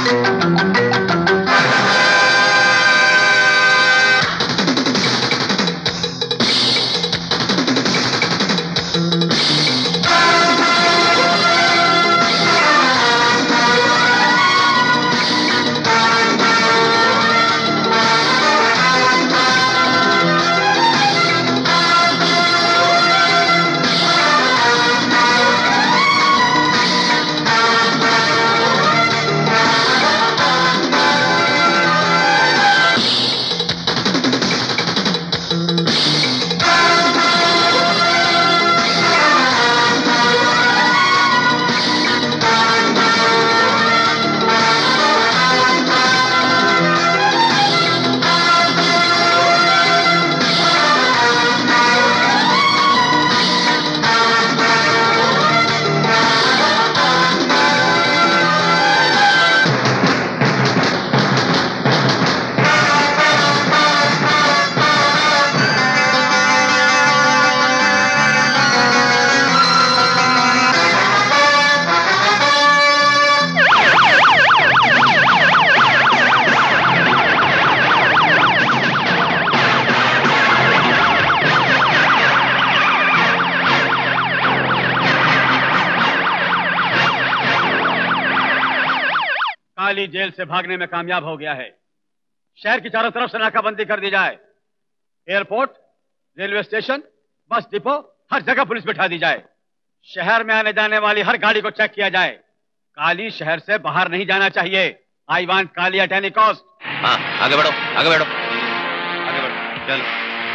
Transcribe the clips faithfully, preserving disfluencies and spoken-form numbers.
काली jail से भागने में कामयाब हो गया है। शहर की चारों तरफ से नाकाबंदी कर दी जाए। Airport, railway station, bus depot, हर जगह पुलिस बिठा दी जाए। शहर में आने जाने वाली हर गाड़ी को चेक किया जाए। काली शहर से बाहर नहीं जाना चाहिए। I want Kali at any cost. हाँ, आगे बढ़ो, आगे बढ़ो, आगे बढ़ो, चलो।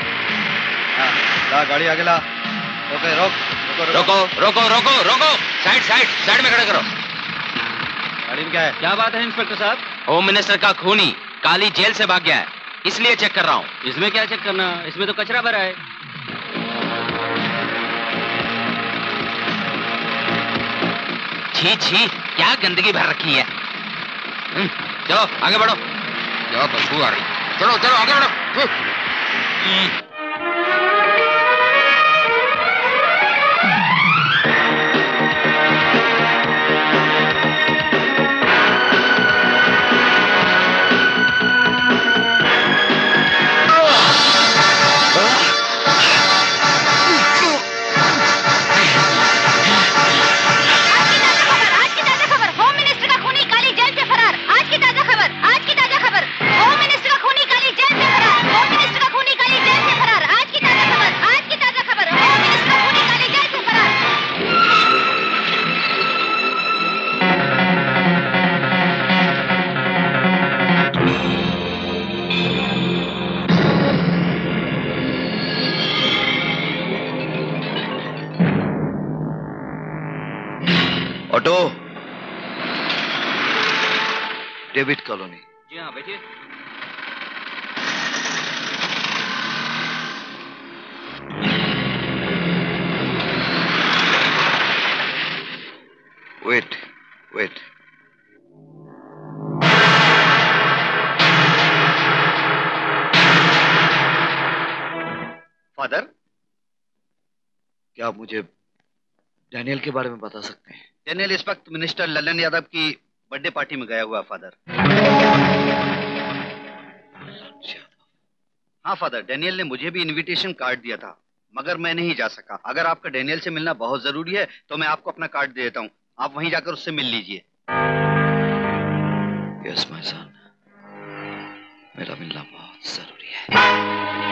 हाँ, ला गाड़ी आगे ला। ओके, रोक, रोको, रोको, रोको, रोको, साइड, साइड, साइड में खड़े करो। गाड़ी में क्या है? क्या बात है इंस्पेक्टर साहब? होम मिनिस्टर का खूनी काली जेल से भाग गया है, इसलिए चेक कर रहा हूँ। इसमें क्या चेक करना? इसमें तो कचरा भरा है। छी छी, क्या गंदगी भर रखी है। चलो आगे बढ़ो। चलो बदबू आ रही। चलो चलो आगे बढ़ो। Auto, David colony. जी हाँ, बैठिए। वेट वेट फादर, क्या आप मुझे डैनियल के बारे में बता सकते हैं? डैनियल इस वक्त मिनिस्टर ललन यादव की बर्थडे पार्टी में गया हुआ फादर। हाँ फादर, डैनियल ने मुझे भी इनविटेशन कार्ड दिया था, मगर मैं नहीं जा सका। अगर आपका डैनियल से मिलना बहुत जरूरी है तो मैं आपको अपना कार्ड दे देता हूँ, आप वहीं जाकर उससे मिल लीजिए। यस माय सन, मेरा मिलना बहुत जरूरी है।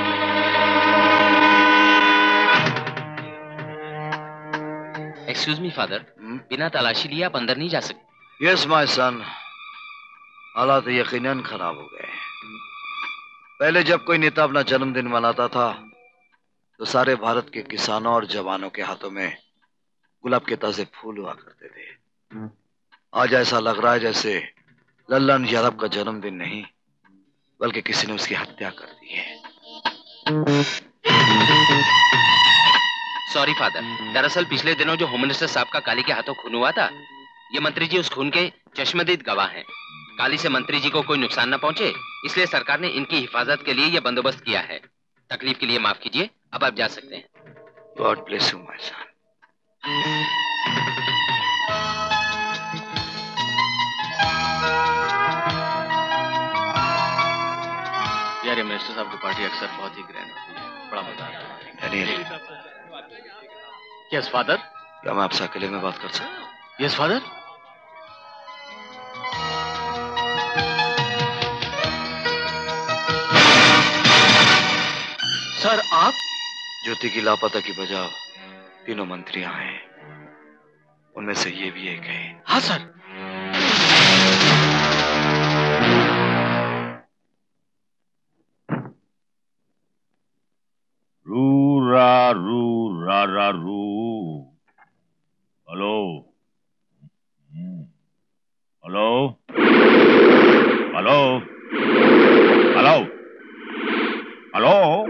एक्सक्यूज मी फादर, बिना तलाशी लिए आप अंदर नहीं जा सकते। यस माय सन, हालात यकीनन खराब हो गए। पहले जब कोई नेता अपना जन्मदिन मनाता था तो सारे भारत के किसानों और जवानों के हाथों में गुलाब के ताजे फूल हुआ करते थे। आज ऐसा लग रहा है जैसे लल्लन यादव का जन्मदिन नहीं बल्कि किसी ने उसकी हत्या कर दी है। सॉरी फादर, दरअसल पिछले दिनों जो होम मिनिस्टर साहब का काली के हाथों खून हुआ था, ये मंत्री जी उस खून के चश्मदीद गवाह हैं। काली से मंत्री जी को कोई नुकसान न पहुंचे, इसलिए सरकार ने इनकी हिफाजत के लिए यह बंदोबस्त किया है। तकलीफ के लिए माफ कीजिए, अब आप जा सकते हैं। God bless you my son. Minister साहब की पार्टी अक्सर बहुत ही ग्रैंड होती है, बड़ा मजा आता है। Yes father. क्या मैं आपसे अकेले में बात कर सकता हूँ? Yes father. सर आप? ज्योति की लापता की वजह तीनों मंत्रियां हैं, उनमें से ये भी एक है। हाँ सर। रू रा रू रा रा रू। Hello hello hello hello hello.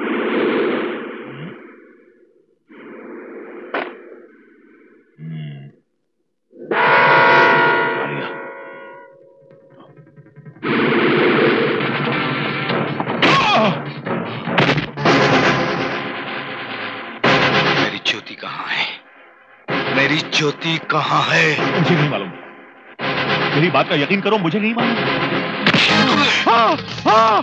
मेरी ज्योति कहाँ है? मेरी ज्योति कहाँ है? मुझे नहीं मालूम। मेरी बात का यकीन करो, मुझे नहीं मालूम। हाँ, हाँ,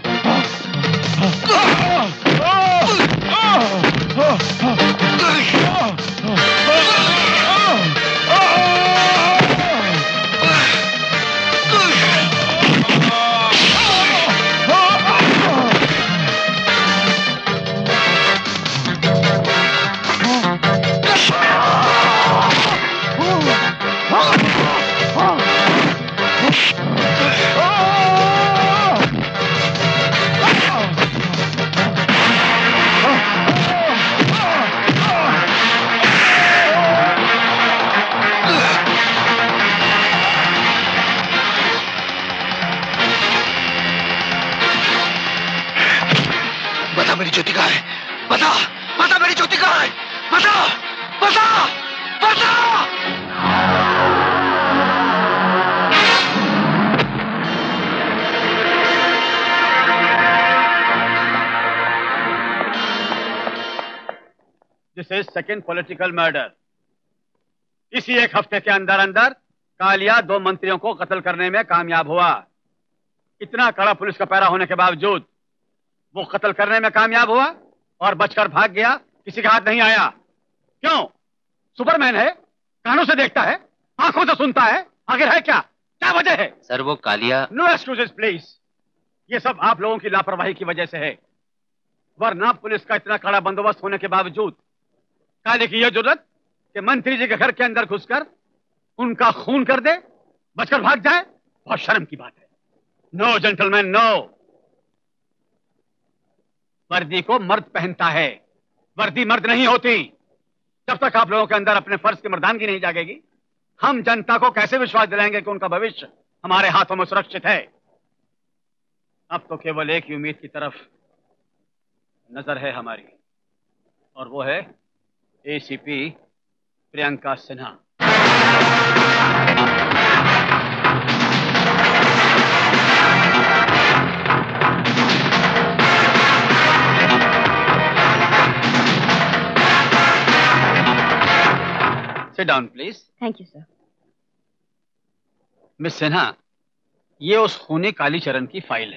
बता मेरी ज्योति कहाँ है? बता, बता मेरी ज्योति कहाँ है? बता, बता, बता। This is second political murder. इसी एक हफ्ते के अंदर अंदर कालिया दो मंत्रियों को कत्ल करने में कामयाब हुआ। इतना कड़ा पुलिस का पहरा होने के बावजूद वो कत्ल करने में कामयाब हुआ और बचकर भाग गया, किसी का हाथ नहीं आया। क्यों? सुपरमैन है, कानों से देखता है, आंखों से सुनता है, आखिर है क्या? क्या वजह है? सर वो कालिया। No excuses please. ये सब आप लोगों की लापरवाही की वजह से है, वरना पुलिस का इतना कड़ा बंदोबस्त होने के बावजूद काले की यह जरूरत कि मंत्री जी के घर के अंदर घुसकर उनका खून कर दे, बचकर भाग जाए, बहुत शर्म की बात है। No gentleman no. वर्दी को मर्द पहनता है, वर्दी मर्द नहीं होती। जब तक आप लोगों के अंदर अपने फर्ज की मर्दानगी नहीं जागेगी, हम जनता को कैसे विश्वास दिलाएंगे कि उनका भविष्य हमारे हाथों में सुरक्षित है? अब तो केवल एक ही उम्मीद की तरफ नजर है हमारी, और वो है ACP Priyanka Sinha. Sit down, please. Thank you, sir. Miss Sinha, ये उस खूनी कालीचरण की फाइल है।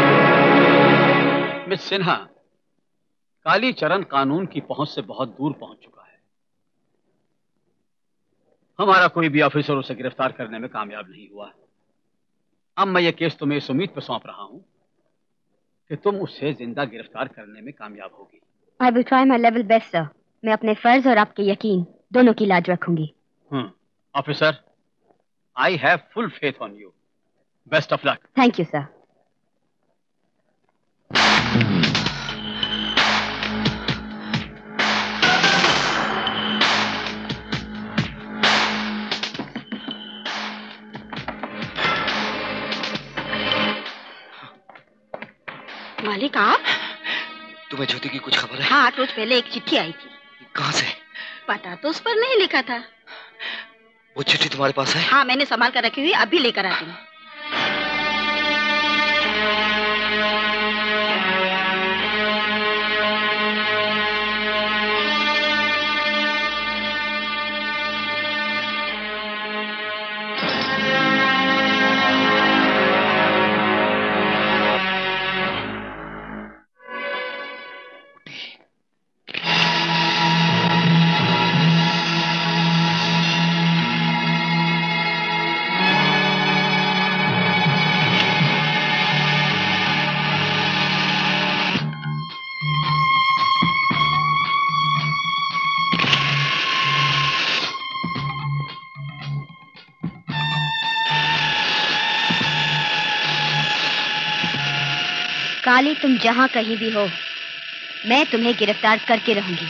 मिस सिन्हा, कालीचरण कानून की पहुंच से बहुत दूर पहुंच चुका है। हमारा कोई भी ऑफिसर उसे गिरफ्तार करने में कामयाब नहीं हुआ। अब मैं ये केस तुम्हें इस उम्मीद पर सौंप रहा हूं कि तुम उसे जिंदा गिरफ्तार करने में कामयाब होगी। I will try my level best, sir. मैं अपने फर्ज और आपके यकीन दोनों की लाज रखूंगी। Hmm, officer, I have full faith on you. Best of luck. Thank you, sir. मालिक आप? तुम्हें ज्योति की कुछ खबर है? हाँ, रोज पहले एक चिट्ठी आई थी। कहाँ से? पता तो उस पर नहीं लिखा था। वो चिट्ठी तुम्हारे पास है? हाँ, मैंने संभाल कर रखी हुई, अभी लेकर आती हूँ। काली, तुम जहां कहीं भी हो, मैं तुम्हें गिरफ्तार करके रहूंगी।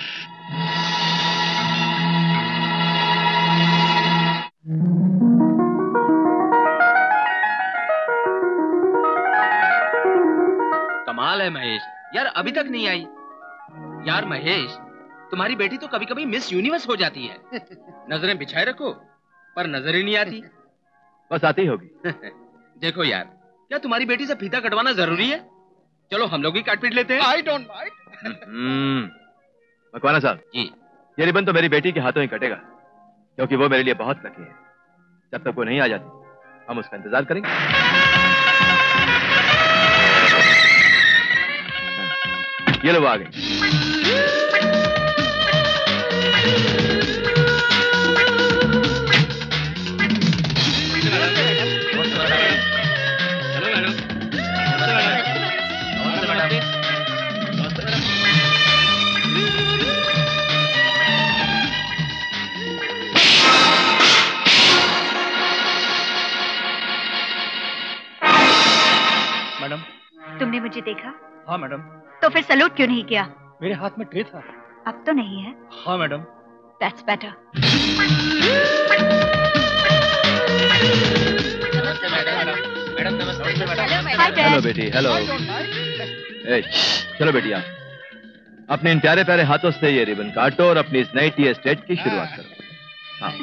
कमाल है महेश, यार अभी तक नहीं आई। यार महेश, तुम्हारी बेटी तो कभी कभी मिस यूनिवर्स हो जाती है। नजरें बिछाए रखो पर नजर ही नहीं आती। बस आती होगी। देखो यार, क्या तुम्हारी बेटी से फीता कटवाना जरूरी है? चलो हम लोग ही काट पीट लेते हैं। आई डोंट माइंड। मकवाना साहब जी, ये रिबन तो मेरी बेटी के हाथों ही कटेगा, क्योंकि वो मेरे लिए बहुत लकी है। जब तक वो नहीं आ जाती हम उसका इंतजार करेंगे। ये लो, वो आ गई। मैडम, तुमने मुझे देखा? हाँ मैडम। तो फिर सलूट क्यों नहीं किया? मेरे हाथ में ट्रे था। अब तो नहीं है। हाँ मैडम। That's better. नमस्ते मैडम। मैडम नमस्ते। Hi, Dad. हेलो बेटी, हेलो। ए, चलो बेटी, आप अपने इन प्यारे प्यारे हाथों से ये रिबन काटो और अपनी इस नई टी एस्टेट की शुरुआत करो। हाँ।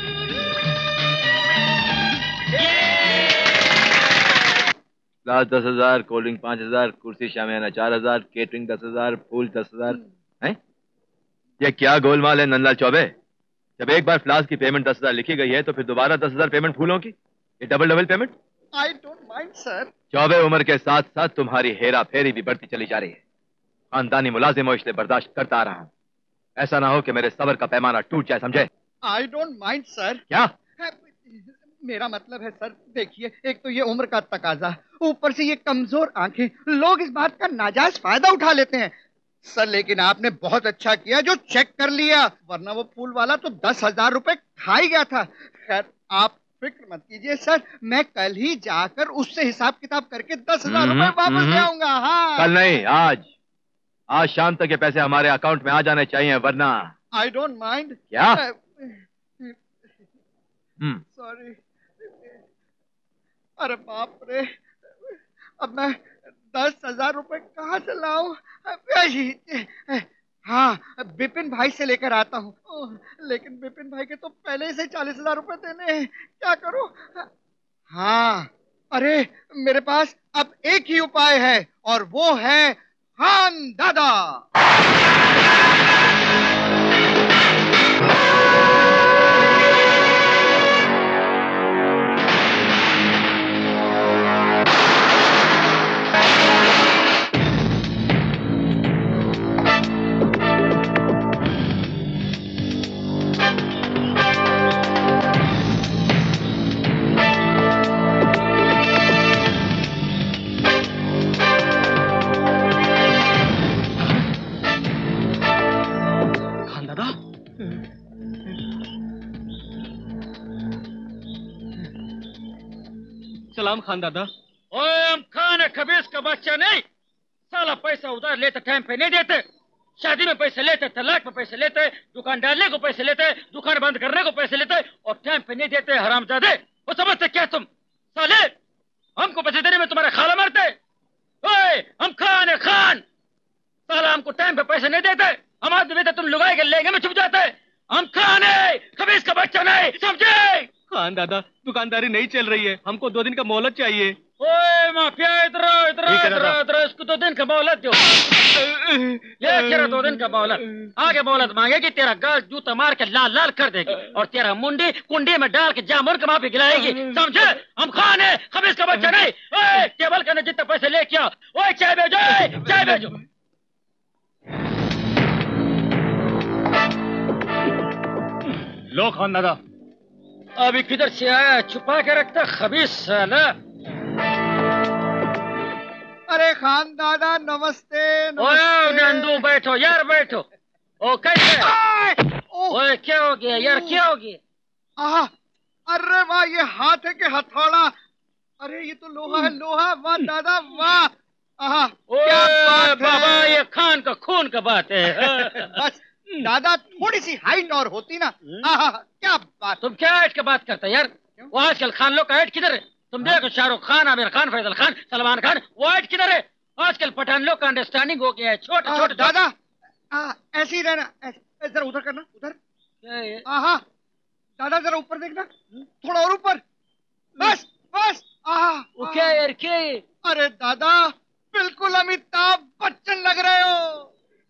ग्लास दस हजार, कोल्ड ड्रिंक पांच हजार, कुर्सी शामियाना चार हजार, केटरिंग दस हजार, फूल दस हजार। हैं? ये क्या गोलमाल है नंदलाल चौबे? जब एक बार फ्लास की पेमेंट दस हजार लिखी गई है तो फिर दोबारा दस हजार पेमेंट फूलों की? ये double double payment? I don't mind sir. चौबे उम्र के साथ साथ तुम्हारी हेरा फेरी भी बढ़ती चली जा रही है। खानदानी मुलाजिम हो इसलिए बर्दाश्त करता आ रहा हूं। ऐसा ना हो कि मेरे सब्र का पैमाना टूट जाए, समझे? I don't mind sir. क्या? मेरा मतलब है सर, देखिए, एक तो ये उम्र का तकाजा, ऊपर से ये कमजोर आंखें, लोग इस बात का नाजायज फायदा उठा लेते हैं सर। लेकिन आपने बहुत अच्छा किया जो चेक कर लिया, वरना वो फूल वाला तो दस हजार रुपए खा ही गया था। खैर, आप फिक्र मत कीजिए सर, मैं कल ही जाकर उससे हिसाब किताब करके दस हजार रुपए वापस ले आऊंगा। हाँ, कल नहीं, आज। आज शाम तक ये पैसे हमारे अकाउंट में आ जाने चाहिए, वरना। I don't mind. क्या? सॉरी। अरे बाप रे, अब मैं दस हजार रुपए कहाँ से लाऊं? हाँ, बिपिन भाई से लेकर आता हूँ। लेकिन बिपिन भाई के तो पहले से चालीस हजार रुपए देने हैं, क्या करूं? हाँ, अरे मेरे पास अब एक ही उपाय है और वो है खान दादा। सलाम खान दादा। ओम खान खबीस का बच्चा नहीं, साला पैसा उधार लेते टाइम पे नहीं देते, शादी में पैसे लेते, तलाक में पैसे लेते, दुकान डालने को पैसे लेते, दुकान बंद करने को पैसे लेते और टाइम पे नहीं देते। हरामजादे, वो समझते क्या तुम साले? हमको पैसे देने में तुम्हारा खाला मारते। ओए, हम खान है खान, साला हमको टाइम पे पैसे नहीं देते, हम आदमी देते, तुम लुगाई के लेंगे में छुप जाते। हम खान है, खबीस का बच्चा नहीं, समझे? खान दादा, दुकानदारी नहीं चल रही है, हमको दो दिन का मोहलत चाहिए। ओए माफिया, इधर इधर इधर इधर, इसको दो दिन का मोहलत दो। ये तेरा दो दिन का मोहलत, आगे मोहलत मांगेगी तेरा गाल जूता मार के लाल लाल कर देगी और तेरा मुंडी कुंडी में डाल के जामुन का माफी गिलाएगी, समझे? हम खान है, खबीस का बच्चा नहीं। ओए, टेबल का जितने पैसे लेके आओ। ओए, चाय भेजो, चाय भेजो। लो खान दादा। अभी किधर से आया, छुपा के रखता खबीस साला। अरे खान दादा नमस्ते, नमस्ते। ओए नंदू, बैठो यार, बैठो। ओ कैसे? ओए क्या हो गया यार, क्या हो गया? आहा, अरे वाह, ये हाथ है कि हथौड़ा? अरे ये तो लोहा है, लोहा। वाह दादा वाह। आहा, ओए क्या बात बाबा, है। ये खान का खून का बात है। बस दादा थोड़ी सी हाइट और होती ना। आहा, क्या बात। तुम क्या हाइट की बात करते यार? वो आजकल खान लोग का हाइट किधर है? तुम देखो शाहरुख खान, आमिर खान, फैजल खान, सलमान खान, वो हाइट किधर है? आजकल पठान लोग का अंडरस्टैंडिंग हो गया है, छोटे छोटे। दादा आ, ऐसे ही रहना, ऐसे जरा उधर करना, उधर। क्या है? आहा, दादा जरा ऊपर देखना, थोड़ा और ऊपर, बस बस। आहा, वो क्या है यार, क्या है? अरे दादा बिल्कुल अमिताभ बच्चन लग रहे हो।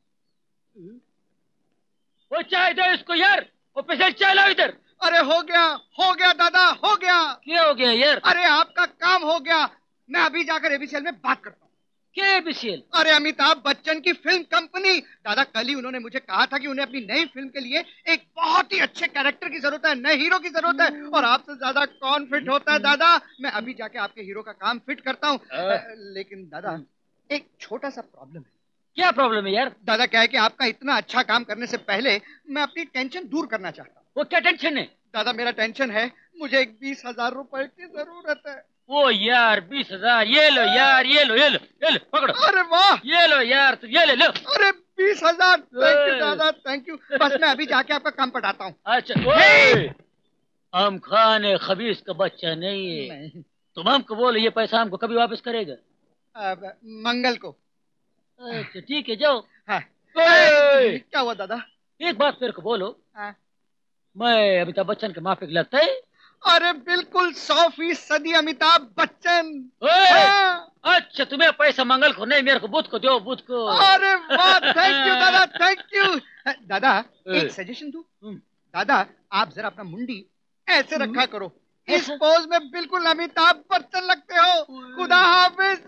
वो चाय दो इसको यार, वो पैसे चाय लाओ इधर। अरे हो गया, हो गया दादा, हो गया। क्या हो गया यार? अरे आपका काम हो गया। मैं अभी जाकर एबीसीएल में बात करता हूँ। क्या एबीसीएल? अरे अमिताभ बच्चन की फिल्म कंपनी। दादा कल ही उन्होंने मुझे कहा था कि उन्हें अपनी नई फिल्म के लिए एक बहुत ही अच्छे कैरेक्टर की जरूरत है, नए हीरो की जरूरत है, और आपसे ज्यादा कौन फिट होता है दादा। मैं अभी जाके आपके हीरो का काम फिट करता हूँ। लेकिन दादा एक छोटा सा प्रॉब्लम है। क्या प्रॉब्लम है यार? दादा क्या है कि आपका इतना अच्छा काम करने से पहले मैं अपनी टेंशन दूर करना चाहता हूँ। वो क्या टेंशन है? दादा मेरा टेंशन है, मुझे एक बीस हजार रुपए की जरूरत है। वो यार बीस हजार, ये लो यार, ये लो ये लो ये लो, पकड़ो। अरे वाह, ये लो यार, तू ये ले लो। अरे बीस हजार, थैंक यू दादा, थैंक यू। बस मैं अभी जाके आपका काम पटाता हूँ। अच्छा ओए, हम खान है, खबीस का बच्चा नहीं है। नहीं। तुम हमको बोलो ये पैसा हमको कभी वापस करेगा? अब मंगल को। अच्छा ठीक है, जाओ। हाँ। ओए, क्या हुआ दादा? एक बात मेरे को बोलो, हाँ। मैं अमिताभ बच्चन के माफिक लगता है? अरे बिल्कुल सौ फीसदी अमिताभ बच्चन। हाँ। अच्छा, तुम्हें पैसा मंगल को नहीं, मेरे को बुध को दो, बुध को। अरे वाह, थैंक यू दादा, थैंक यू। दादा एक सजेशन दूं? दादा आप जरा अपना मुंडी ऐसे रखा करो, इस पोज में बिल्कुल अमिताभ बच्चन लगते हो। खुदा हाफिज।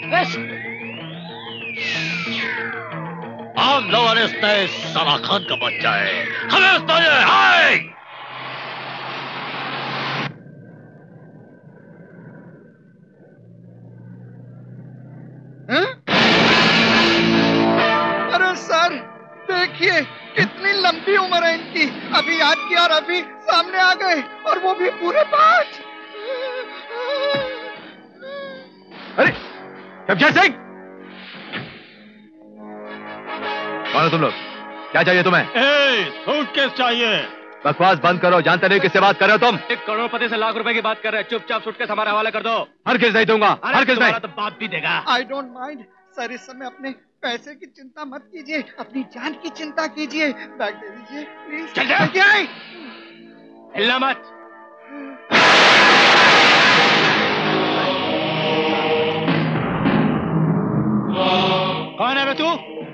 हम लोगों ने साला खान का बच्चा है, हमें तो ये हाय। अरे सर देखिए कितनी लंबी उम्र है इनकी। अभी याद किया और अभी सामने आ गए, और वो भी पूरे पांच। अरे शमशेर सिंह, कौन हो तुम लोग? क्या चाहिए तुम्हें? सूटकेस चाहिए। बकवास बंद करो, जानते नहीं किससे बात कर रहे हो तुम? एक करोड़पति से लाख रुपए की बात कर रहे हैं, चुपचाप सूटकेस हमारे हवाले कर दो। हर किस नहीं दूंगा, हर किस नहीं। तो बाप भी देगा। आई डोंट माइंड सर, इस समय अपने पैसे की चिंता मत कीजिए, अपनी जान की चिंता कीजिए। बैग दे दीजिए प्लीज। चल जा। हिलना मत। कौन है बे तू?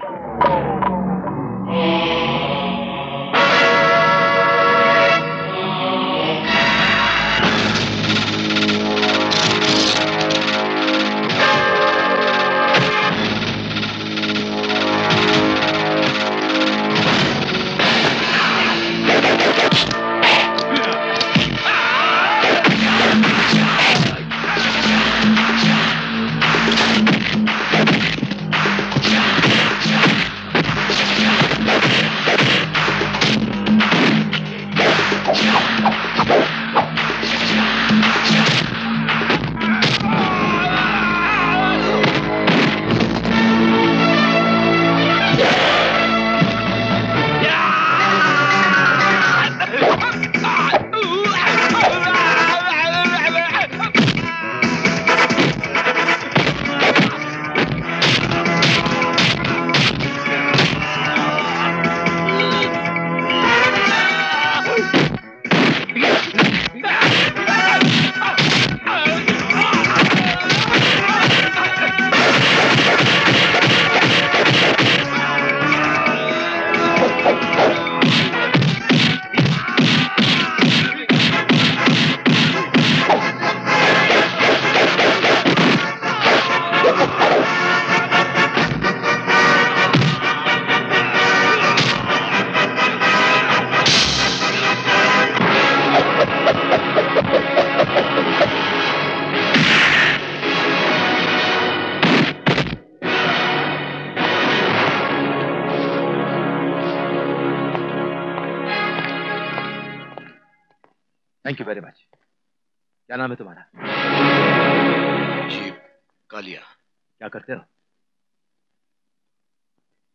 Thank you very much. क्या नाम है तुम्हारा? जी कालिया। क्या करते हो?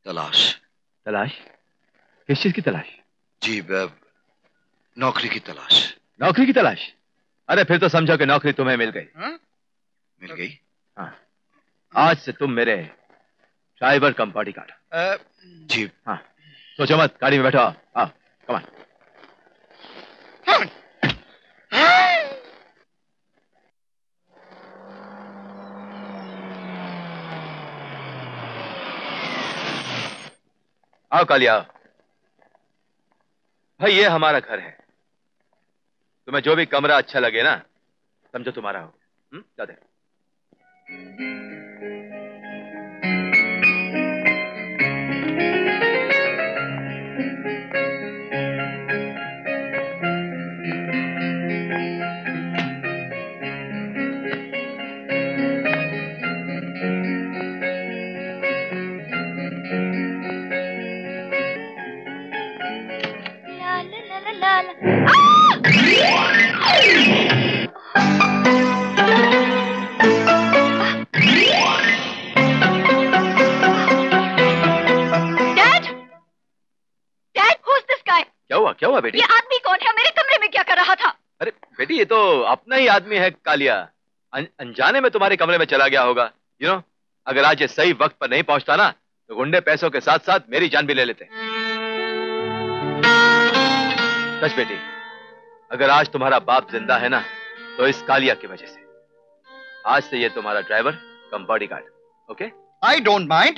तलाश। तलाश? किस चीज की तलाश? जी नौकरी की तलाश। नौकरी की तलाश? अरे फिर तो समझो कि नौकरी तुम्हें मिल गई। हा? मिल गई? हाँ, आज से तुम मेरे ड्राइवर कम बॉडीगार्ड। जी। हाँ, सोचो मत, गाड़ी में बैठो। आओ, कम ऑन। आओ कालिया। भाई ये हमारा घर है, तुम्हें जो भी कमरा अच्छा लगे ना समझो तुम्हारा हो। हम्म, जाते। क्या हुआ क्या हुआ बेटी? ये आदमी कौन है? मेरे कमरे में क्या कर रहा था? अरे बेटी ये तो अपना ही आदमी है कालिया। अन, अनजाने में तुम्हारे कमरे में चला गया होगा। यू नो, अगर आज ये सही वक्त पर नहीं पहुंचता ना तो गुंडे पैसों के साथ साथ मेरी जान भी ले लेते। सच बेटी, अगर आज तुम्हारा बाप जिंदा है ना तो इस कालिया की वजह से। आज से ये तुम्हारा driver cum bodyguard. Okay? I don't mind.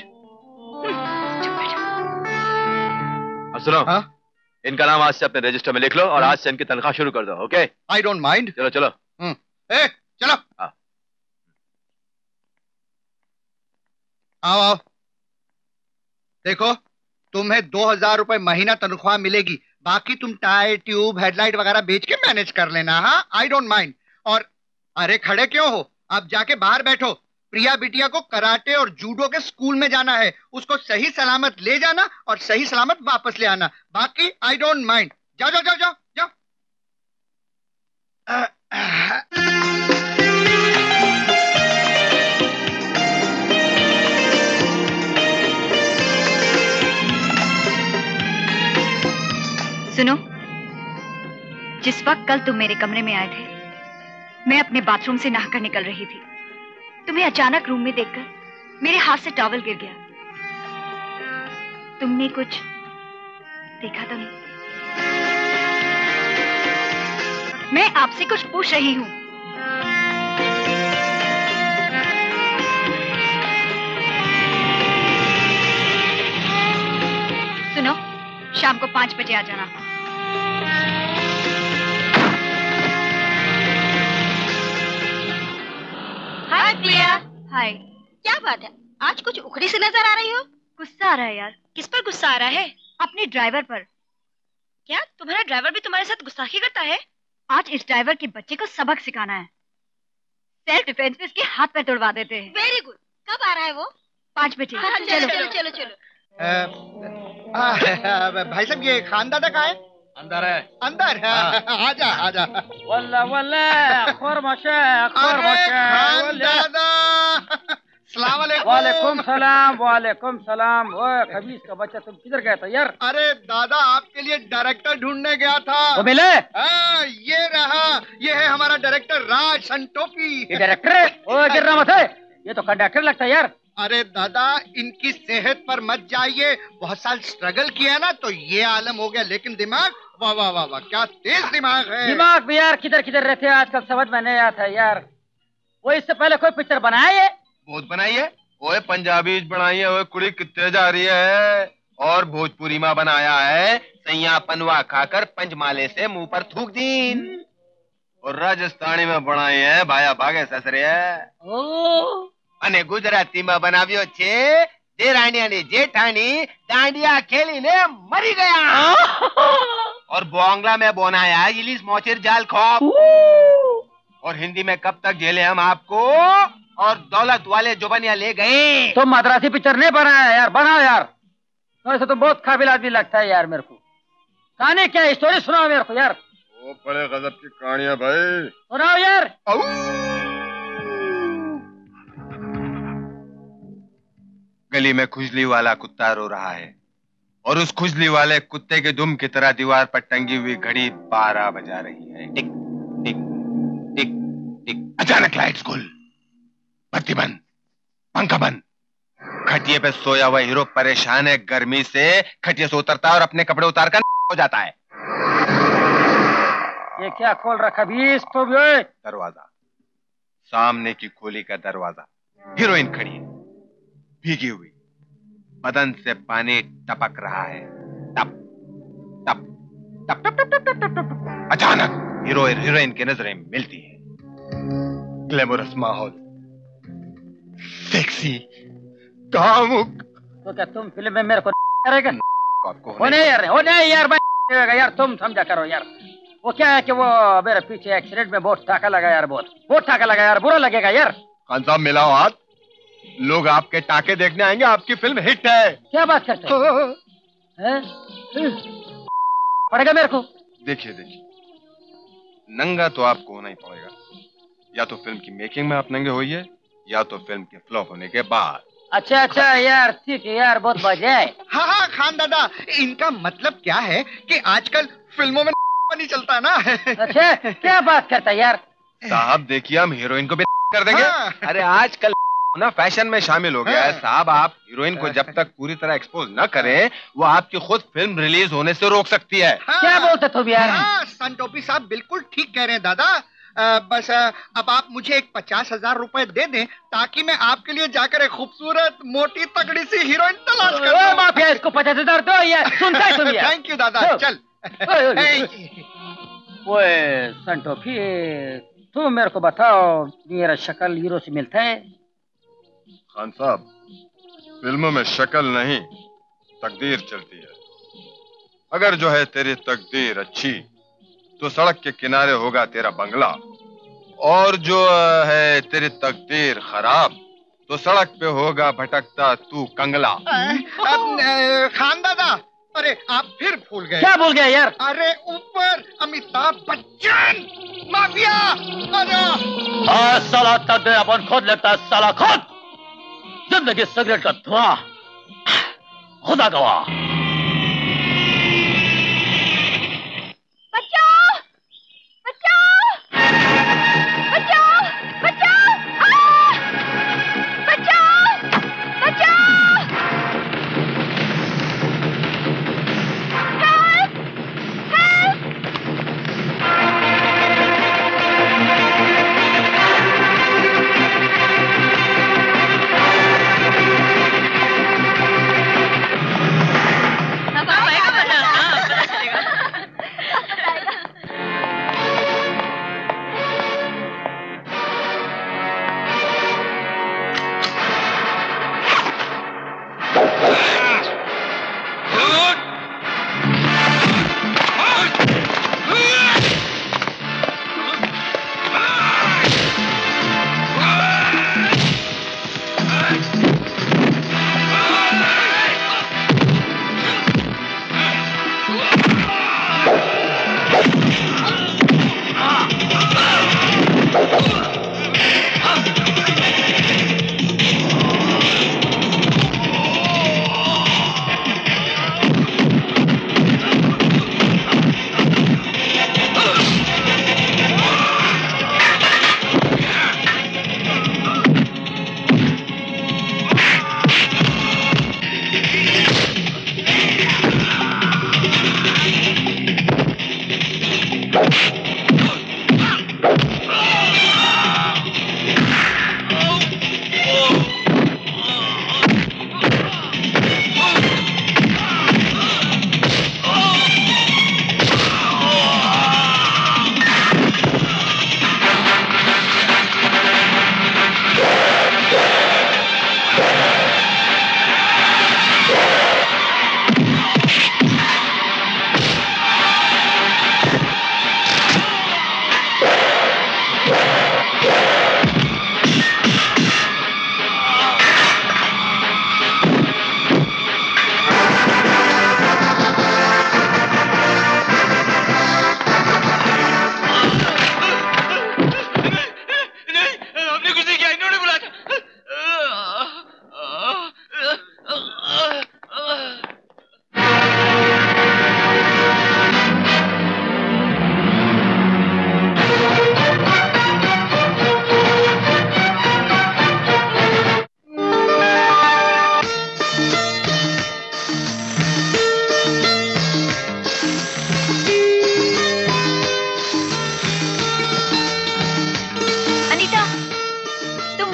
सुनो, हाँ? इनका नाम आज से अपने रजिस्टर में लिख लो और आज से इनकी तनख्वाह शुरू कर दो। ओके? I don't mind. चलो चलो। ए, चलो। हाँ। आओ आओ। देखो, तुम्हें दो हजार रुपए महीना तनख्वाह मिलेगी, बाकी तुम टायर ट्यूब हेडलाइट वगैरह बेच के मैनेज कर लेना। हाँ, आई डोंट माइंड। और अरे खड़े क्यों हो, आप जाके बाहर बैठो। प्रिया बिटिया को कराटे और जूडो के स्कूल में जाना है, उसको सही सलामत ले जाना और सही सलामत वापस ले आना। बाकी आई डोंट माइंड। जाओ जाओ जाओ जाओ जाओ। सुनो, जिस वक्त कल तुम मेरे कमरे में आए थे, मैं अपने बाथरूम से नहाकर निकल रही थी। तुम्हें अचानक रूम में देखकर मेरे हाथ से टॉवल गिर गया। तुमने कुछ देखा तो नहीं? मैं आपसे कुछ पूछ रही हूं। सुनो, शाम को पांच बजे आ जाना। हाय प्रिया। हाय। क्या बात है, आज कुछ उखड़ी से नजर आ रही हो? गुस्सा आ रहा है यार। किस पर गुस्सा आ रहा है? अपने ड्राइवर पर। क्या तुम्हारा ड्राइवर भी तुम्हारे साथ गुस्ताखी करता है? आज इस ड्राइवर के बच्चे को सबक सिखाना है। सेल्फ डिफेंस में इसके हाथ पैर तोड़वा देते हैं। Very good. कब आ रहा है वो? पाँच बजे। हाँ, चलो चलो चलो चलो। आ, आ, भाई साहब ये खान दादा कहाँ है? अंदर है। अंदर है? आजा आजा। वल्ला वल्ला खुरमशे खुरमशे। खान दादा सलाम अलैकुम। वालेकुम सलाम वालेकुम सलाम। ओए खबीस का बच्चा, तुम किधर गया था यार? अरे दादा, आपके लिए डायरेक्टर ढूंढने गया था। वो मिले? हाँ, ये रहा। ये है हमारा डायरेक्टर राज संटोपी। ये डायरेक्टर है? ओए गिर रहा मत है, ये तो कंडक्टर लगता है यार। अरे दादा, इनकी सेहत पर मत जाइए। बहुत साल स्ट्रगल किया ना तो ये आलम हो गया, लेकिन दिमाग वाह वाह वाह वाह, क्या तेज दिमाग है। दिमाग भी यार किधर किधर रहते हैं आजकल, समझ में नहीं आता यार। वो इससे पहले कोई पिक्चर बनाया है? बहुत बनाई है। ओए पंजाबी बनाई है, ओए कुड़ी कितने जा रही है। और भोजपुरी में बनाया है, सैया पनवा खाकर पंचमाले से मुंह पर थूक दीन। और राजस्थानी में बनाई है, भाया भागे ससरे है। अने गुजराती में बनाव्यो छे, देराणी जेठानी दांडिया खेली ने मरी गया। और बांग्ला में बनाया इलिस मोचेर जाल खौफ। और हिंदी में कब तक झेले हम आपको, और दौलत वाले जुबानिया ले गए। तो मद्रासी पिक्चर नहीं बनाया यार, बनाओ यार। वैसे तो बहुत काबिल आदमी लगता है यार मेरे को। कहानी क्या है, स्टोरी सुनाओ मेरे को यार। वो बड़े गजब की कहानियां भाई, सुनाओ यार। गली में खुजली वाला कुत्ता रो रहा है और उस खुजली वाले कुत्ते के दुम की तरह दीवार पर टंगी हुई घड़ी बारह बजा रही है। टिक टिक टिक टिक। अचानक लाइट्स गुल, बत्ती बंद, पंखा बंद। खटिए पे सोया हुआ हीरो परेशान है, गर्मी से खटिए से उतरता है और अपने कपड़े उतार कर हो जाता है। ये क्या खोल रखा भी इसको भी? दरवाजा, सामने की खोली का दरवाजा। हीरोइन खड़ी है, भीगी हुई, बदन से पानी टपक रहा है। टप टप टप टप टप टप टप टप। अचानक हीरो और हीरोइन की नजरें मिलती है। ग्लैमरस माहौल, सेक्सी, कामुक। तो क्या तुम फिल्म में मेरे को करेगा? आपको हो नहीं यार, हो नहीं यार, मैं यार तुम समझा करो यार। वो क्या है कि वो मेरे पीछे एक्सीडेंट में बहुत टाका लगा यार, बहुत बहुत टाका लगा यार, बुरा लगेगा यार। खान साहब मिलाओ हाथ, लोग आपके टाके देखने आएंगे, आपकी फिल्म हिट है। क्या बात करते हो? पड़ेगा मेरे को? देखिए देखिए, नंगा तो आपको होना ही पड़ेगा। या तो फिल्म की मेकिंग में आप नंगे होइए, या तो फिल्म के फ्लॉप होने के बाद। अच्छा अच्छा यार, ठीक है यार, बहुत मजा है। हाँ हाँ खान दादा, इनका मतलब क्या है कि आजकल फिल्मों में नहीं चलता ना। अच्छा, क्या बात करता है यार? साहब देखिए, हम हीरोइन को भी कर देंगे। हाँ। अरे आजकल ना फैशन में शामिल हो गया है साहब। आप हीरोइन को जब तक पूरी तरह एक्सपोज न करें, वो आपकी खुद फिल्म रिलीज होने से रोक सकती है। हाँ। क्या बोलते तुम यार? हाँ, सन टोपी साहब बिल्कुल ठीक कह रहे हैं दादा। आ, बस आ, अब आप मुझे एक पचास हजार रुपए दे दें ताकि मैं आपके लिए जाकर एक खूबसूरत मोटी तगड़ी सी हीरोइन तलाश कर माफिया, इसको पचास हजार दो यार। सुनता है तुम यार? थैंक यू दादा, चल। वो संटोफी, तुम मेरे को बताओ, मेरा शक्ल हीरो से मिलता है? खान साहब, फिल्मों में शक्ल नहीं, तकदीर चलती है। अगर जो है तेरी तकदीर अच्छी, तो सड़क के किनारे होगा तेरा बंगला, और जो है तेरी तकदीर खराब, तो सड़क पे होगा भटकता तू कंगला। अब खान दादा, अरे आप फिर भूल गए। क्या भूल गया यार? अरे ऊपर अमिताभ बच्चन, माफिया। अरे साला तकदीर अपन खुद लगता है, साला खुद। जिंदगी सिगरेट का धुआं, खुदा गवाह। बचाओ! बचाओ! बचाओ! बचाओ! आ! बचाओ! बचाओ! हेल्प! हेल्प!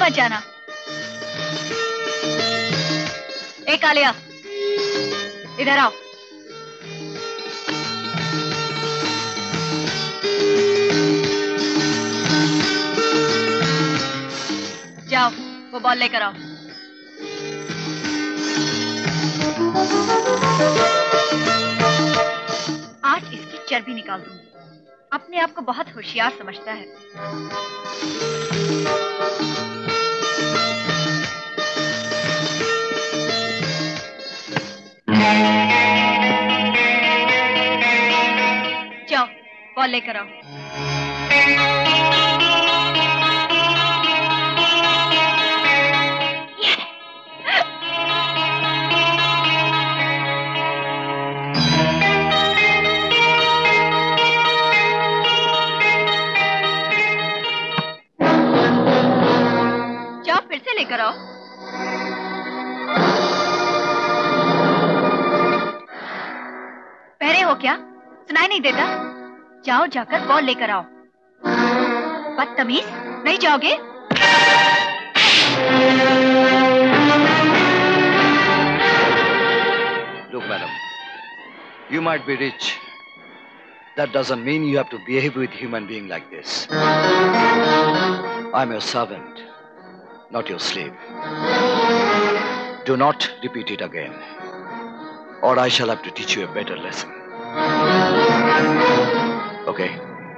मत जाना। ए कालिया, इधर आओ। जाओ, वो बॉल लेकर आओ। आज इसकी चर्बी निकाल दूंगी। अपने आप को बहुत होशियार समझता है। जाओ, बॉल लेकर आओ। जाओ, फिर से लेकर आओ। पहरे हो क्या? सुनाई नहीं देता? जाओ, जाकर बॉल लेकर आओ। बदतमीज, नहीं जाओगे? Look, madam, you might be rich. That doesn't mean you have to behave with human being like this. I'm your servant, not your slave. Do not repeat it again, or I shall have to teach you a better lesson. Okay?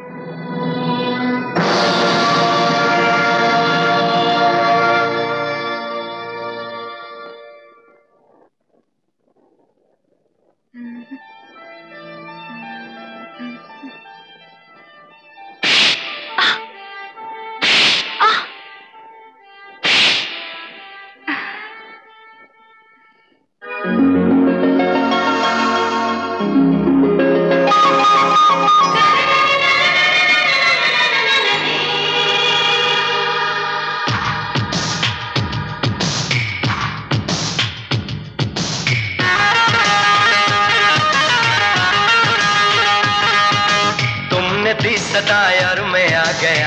सताया और मैं आ गया,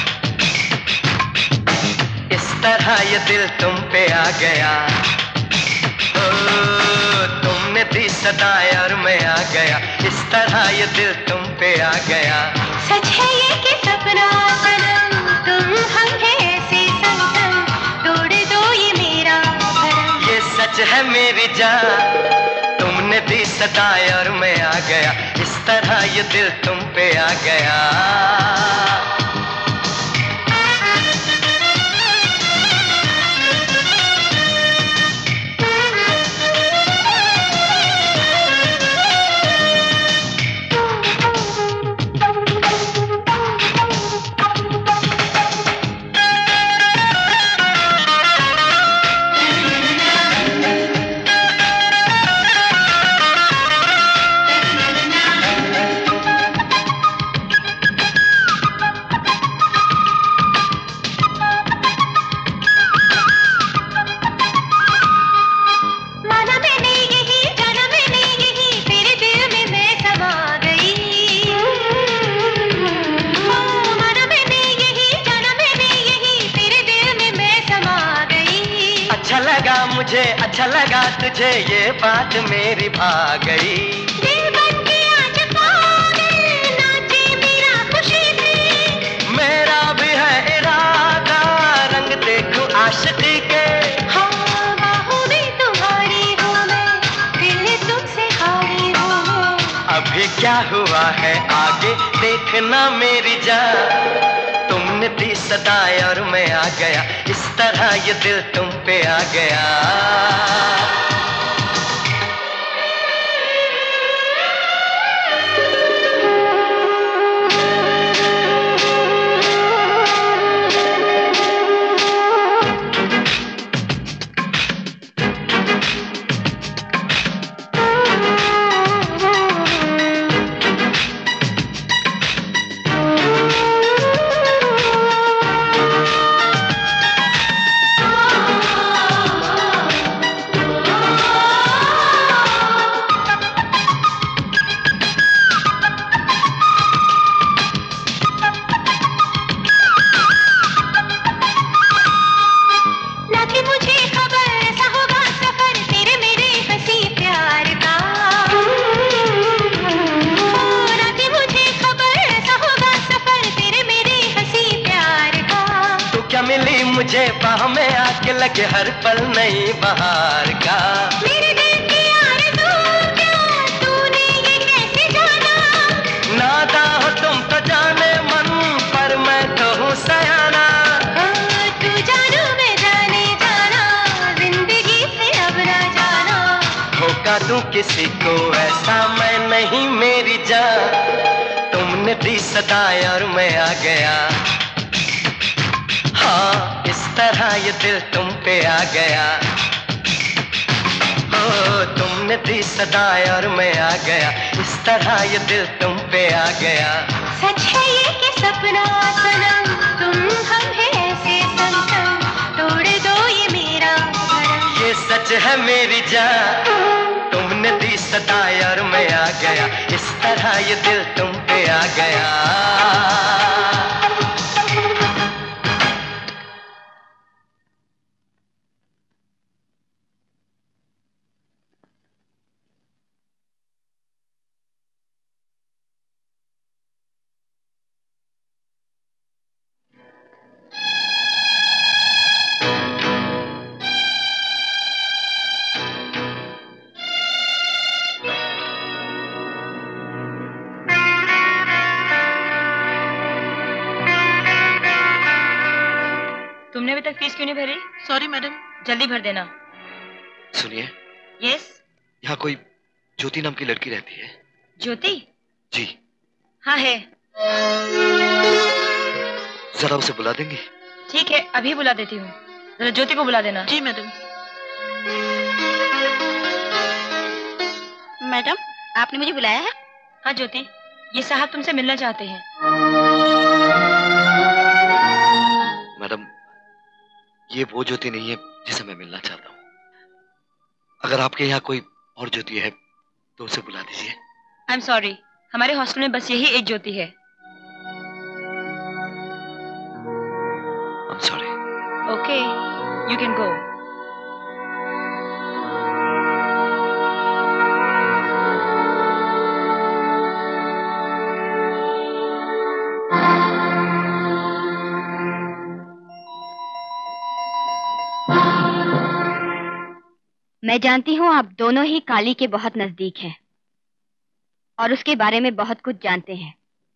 इस तरह ये दिल तुम पे आ गया। ओ, तुमने दी सताया और मैं आ गया, इस तरह ये दिल तुम पे आ गया। सच है ये कि सपना सनम, तुम हम है ऐसे संग संग, तोड़ दो ये मेरा भरम। ये सच है मेरी जान, तुमने दी सताया और मैं आ गया, इस तरह ये दिल तुम पे आ गया। मुझे अच्छा लगा तुझे ये बात मेरी भा गई। दिल बन गया जब पागल, नाचे मेरा खुशी से। मेरा भी है इरादा, रंग देखूं आशिकी के। हाँ बाहों में तुम्हारी हूँ मैं, दिल तुमसे हारी हूँ मैं। अभी क्या हुआ है आगे देखना मेरी जान, तुमने दी सताया और मैं आ गया, इस तरह ये दिल तुम पे आ गया। मुझे बाह में आके लगे हर पल नई बहार का। मेरे दिल की आरज़ू क्या तूने ये कैसे जाना? नादा हो तुम तो जाने मन, पर मैं तो हूँ सयाना। हाँ, तू जानू मैं जाने जाना, जिंदगी से अब ना जाना। धोखा दूं किसी को ऐसा मैं नहीं मेरी जान, तुमने दी सदाएं और मैं आ गया। हाँ, इस तरह ये दिल तुम पे आ गया। ओ, तुमने दी सदाएं और मैं आ गया, इस तरह ये दिल तुम पे आ गया। सच है ये कि सपना सनम, तुम हम है ऐसे संग संग, तोड़ दो ये मेरा भरम। ये सच है मेरी जान, तुमने दी सदाएं और मैं आ गया, इस तरह ये दिल तुम पे आ गया। तुमने अभी तक फीस क्यों नहीं भरी? सॉरी मैडम, जल्दी भर देना। सुनिए। यस। यहाँ कोई ज्योति नाम की लड़की रहती है? ज्योति? जी। हाँ है। जरा उसे बुला देंगी? ठीक है, अभी बुला देती हूँ। जरा ज्योति को बुला देना। जी मैडम। मैडम, आपने मुझे बुलाया है? हाँ ज्योति, ये साहब तुमसे मिलना चाहते हैं। मैडम, ये वो ज्योति नहीं है जिसे मैं मिलना चाहता हूँ। अगर आपके यहाँ कोई और ज्योति है तो उसे बुला दीजिए। आई एम सॉरी, हमारे हॉस्टल में बस यही एक ज्योति है। I am sorry. Okay, you can go. मैं जानती हूँ आप दोनों ही काली के बहुत नजदीक हैं और उसके बारे में बहुत कुछ जानते हैं।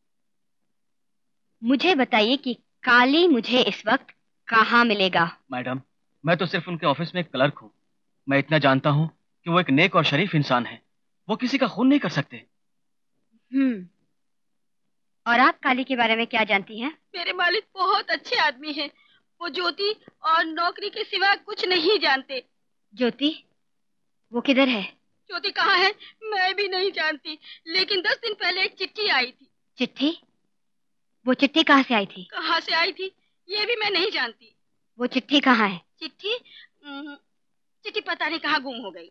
मुझे बताइए कि काली मुझे इस वक्त कहाँ मिलेगा? मैडम, मैं तो सिर्फ उनके ऑफिस में एक क्लर्क हूँ। मैं इतना जानता हूँ कि वो एक नेक और शरीफ इंसान है। वो किसी का खून नहीं कर सकते। हम्म। और आप काली के बारे में क्या जानती हैं? मेरे मालिक बहुत अच्छे आदमी हैं। वो ज्योति और नौकरी के सिवा कुछ नहीं जानते। ज्योति? वो किधर है? ज्योति कहाँ है मैं भी नहीं जानती, लेकिन दस दिन पहले एक चिट्ठी आई थी। चिट्ठी? वो चिट्ठी कहाँ से आई थी? कहाँ से आई थी ये भी मैं नहीं जानती। वो चिट्ठी कहाँ है? चिट्ठी चिट्ठी पता नहीं कहाँ गुम हो गई।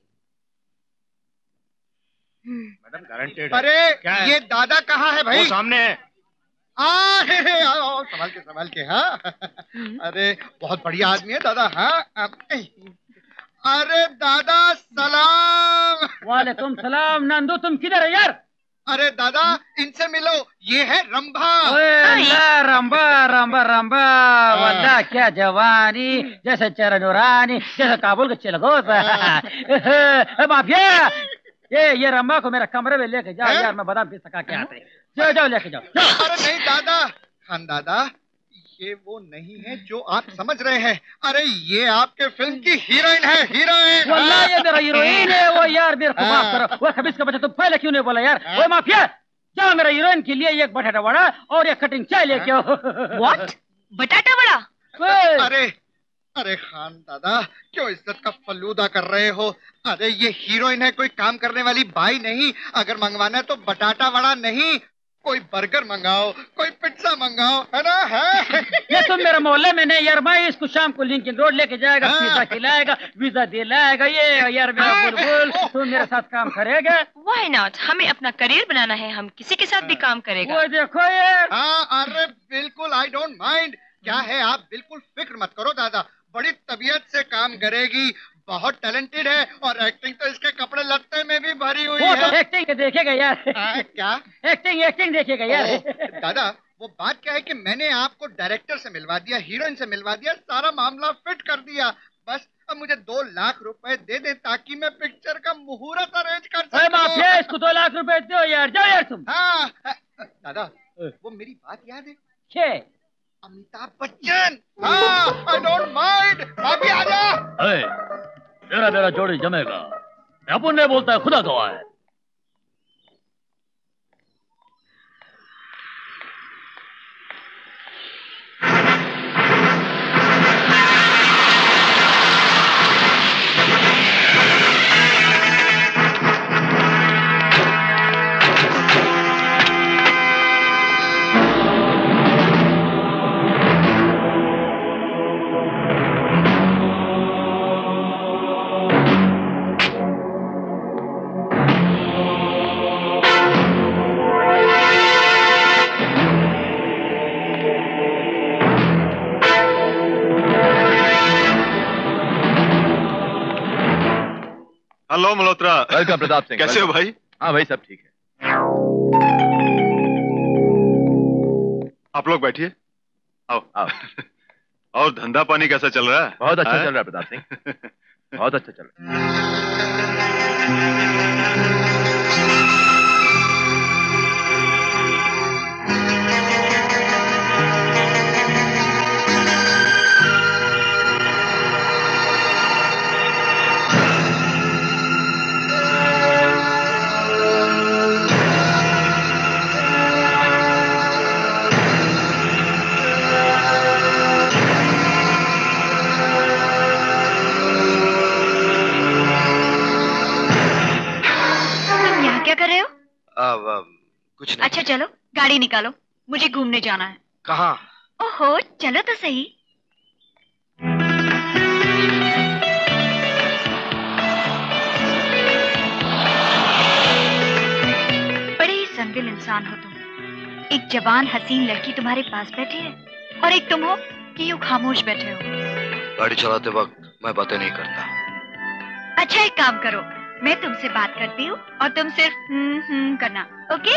Madam guaranteed. अरे क्या है? ये दादा कहाँ है भाई? वो सामने है। आ, हे, हे, आओ, संभाल के संभाल के। हाँ अरे बहुत बढ़िया आदमी है दादा। हाँ अरे दादा सलाम। वालेकुम सलाम। नंदू तुम किधर है यार? अरे दादा इनसे मिलो, ये है रंभा। अल्लाह, रंभा रंभा रंभा, वल्लाह क्या जवानी, जैसे चरनूरानी, जैसे काबुल के चिलगोज। माफिया, ये ये रंभा को मेरा कमरे में लेके जाओ यार, मैं बादाम पी सका के आते। जाओ जाओ लेके जाओ। अरे नहीं दादा, खान दादा ये वो नहीं है जो आप समझ रहे हैं। अरे ये आपके फिल्म की हीरोइन है, हीरोइन। वल्लाह ये मेरा हीरोइन है वो यार, मेरे को माफ करो। वो खबीस का बच्चा तुम पहले क्यों नहीं बोला यार? वो माफिया, जाओ मेरा हीरोइन के लिए एक बटाटा वड़ा और एक कटिंग चाय लेके आओ। व्हाट? बटाटा वड़ा? अरे अरे खान दादा क्यों इज्जत का फलूदा कर रहे हो? अरे ये हीरोइन है, कोई काम करने वाली बाई नहीं। अगर मंगवाना है तो बटाटा वड़ा नहीं, कोई बर्गर मंगाओ, कोई पिज्जा मंगाओ, है ना? है ये तुम मेरे मोहल्ले में नहीं यार, मैं इसको शाम को लिंकिंग रोड लेके जाएगा, पिज्जा खिलाएगा, वीजा दिलाएगा। ये यार मेरा बुलबुल, तुम मेरे साथ काम करेगा? Why not? हमें अपना करियर बनाना है, हम किसी के साथ भी काम करेगा। वो देखो यार। हाँ अरे बिल्कुल, आई डोंट माइंड। क्या है, आप बिल्कुल फिक्र मत करो दादा, बड़ी तबीयत से काम करेगी, बहुत टैलेंटेड है और एक्टिंग तो इसके कपड़े लत्ते में भी भरी हुई वो है। तो एक्टिंग देखेगा यार। आ, क्या? एक्टिंग एक्टिंग देखेगा यार। दादा वो बात क्या है कि मैंने आपको डायरेक्टर से मिलवा दिया, हीरोइन से मिलवा दिया, सारा मामला फिट कर दिया। बस अब मुझे दो लाख रुपए दे दे ताकि मैं पिक्चर का मुहूर्त अरेंज कर सकूं। माफिया, इसको दो लाख रुपए दो यार, जाओ यार तुम। हाँ दादा, वो मेरी बात याद है? क्या? अमिताभ बच्चन। हाँ, आई डोंट माइंड। अभी आजा। तेरा मेरा जोड़ी जमेगा। अपन ने बोलता है, खुदा गवाह है। हेलो मल्होत्रा। वेलकम प्रताप सिंह। कैसे हो भाई? हाँ भाई, सब ठीक है। आप लोग बैठिए। आओ आओ। और धंधा पानी कैसा चल रहा है? बहुत अच्छा है? चल रहा है प्रताप सिंह, बहुत अच्छा चल रहा है। अब, अब, कुछ नहीं। अच्छा चलो गाड़ी निकालो, मुझे घूमने जाना है। कहाँ? ओहो, चलो तो सही। बड़े ही संदिल इंसान हो तुम। एक जवान हसीन लड़की तुम्हारे पास बैठी है और एक तुम हो कि यूं खामोश बैठे हो। गाड़ी चलाते वक्त मैं बातें नहीं करता। अच्छा एक काम करो, मैं तुमसे बात करती हूँ और तुम सिर्फ हम्म हम्म करना, ओके?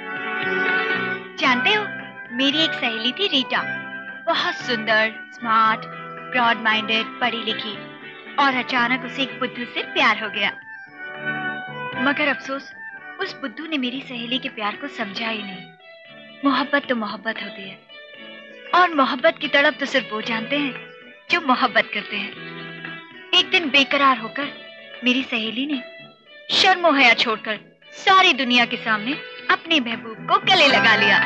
जानते हो, मेरी एक सहेली थी रीटा, बहुत सुंदर, स्मार्ट, ब्रॉड माइंडेड, पढ़ी लिखी, और अचानक उसे एक बुद्धू से प्यार हो गया। मगर अफसोस, उस बुद्धू ने मेरी सहेली के प्यार को समझा ही नहीं। मोहब्बत तो मोहब्बत होती है, और मोहब्बत की तड़प तो सिर्फ वो जानते हैं जो मोहब्बत करते हैं। एक दिन बेकरार होकर मेरी सहेली ने शर्मो हया छोड़कर सारी दुनिया के सामने अपने महबूब को गले लगा लिया।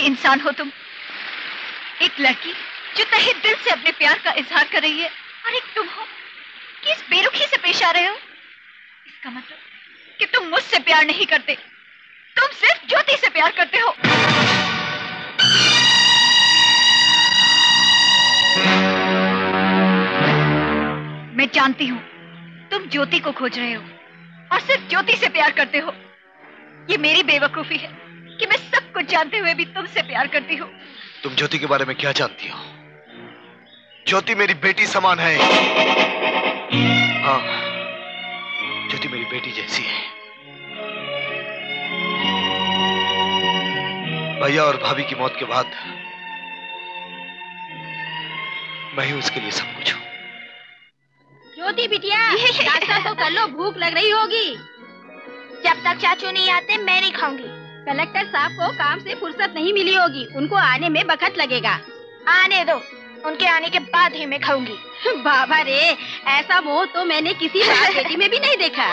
इंसान हो तुम? एक लड़की जो तहे दिल से अपने प्यार का इजहार कर रही है, और एक तुम हो कि इस बेरुखी से पेश आ रहे हो। इसका मतलब कि तुम मुझसे प्यार नहीं करते, तुम सिर्फ ज्योति से प्यार करते हो। मैं जानती हूँ तुम ज्योति को खोज रहे हो और सिर्फ ज्योति से प्यार करते हो। ये मेरी बेवकूफी है कि मैं सब कुछ जानते हुए भी तुमसे प्यार करती हूँ। तुम ज्योति के बारे में क्या जानती हो? ज्योति मेरी बेटी समान है। हाँ, ज्योति मेरी बेटी जैसी है। भैया और भाभी की मौत के बाद मैं ही उसके लिए सब कुछ हूँ। ज्योति बिटिया, नाश्ता तो कर लो, भूख लग रही होगी। जब तक चाचू नहीं आते मैं नहीं खाऊंगी। कलेक्टर साहब को काम से फुर्सत नहीं मिली होगी, उनको आने में वक्त लगेगा। आने दो, उनके आने के बाद ही मैं खाऊंगी। बाबा रे, ऐसा मोह तो मैंने किसी बाप बेटी में भी नहीं देखा।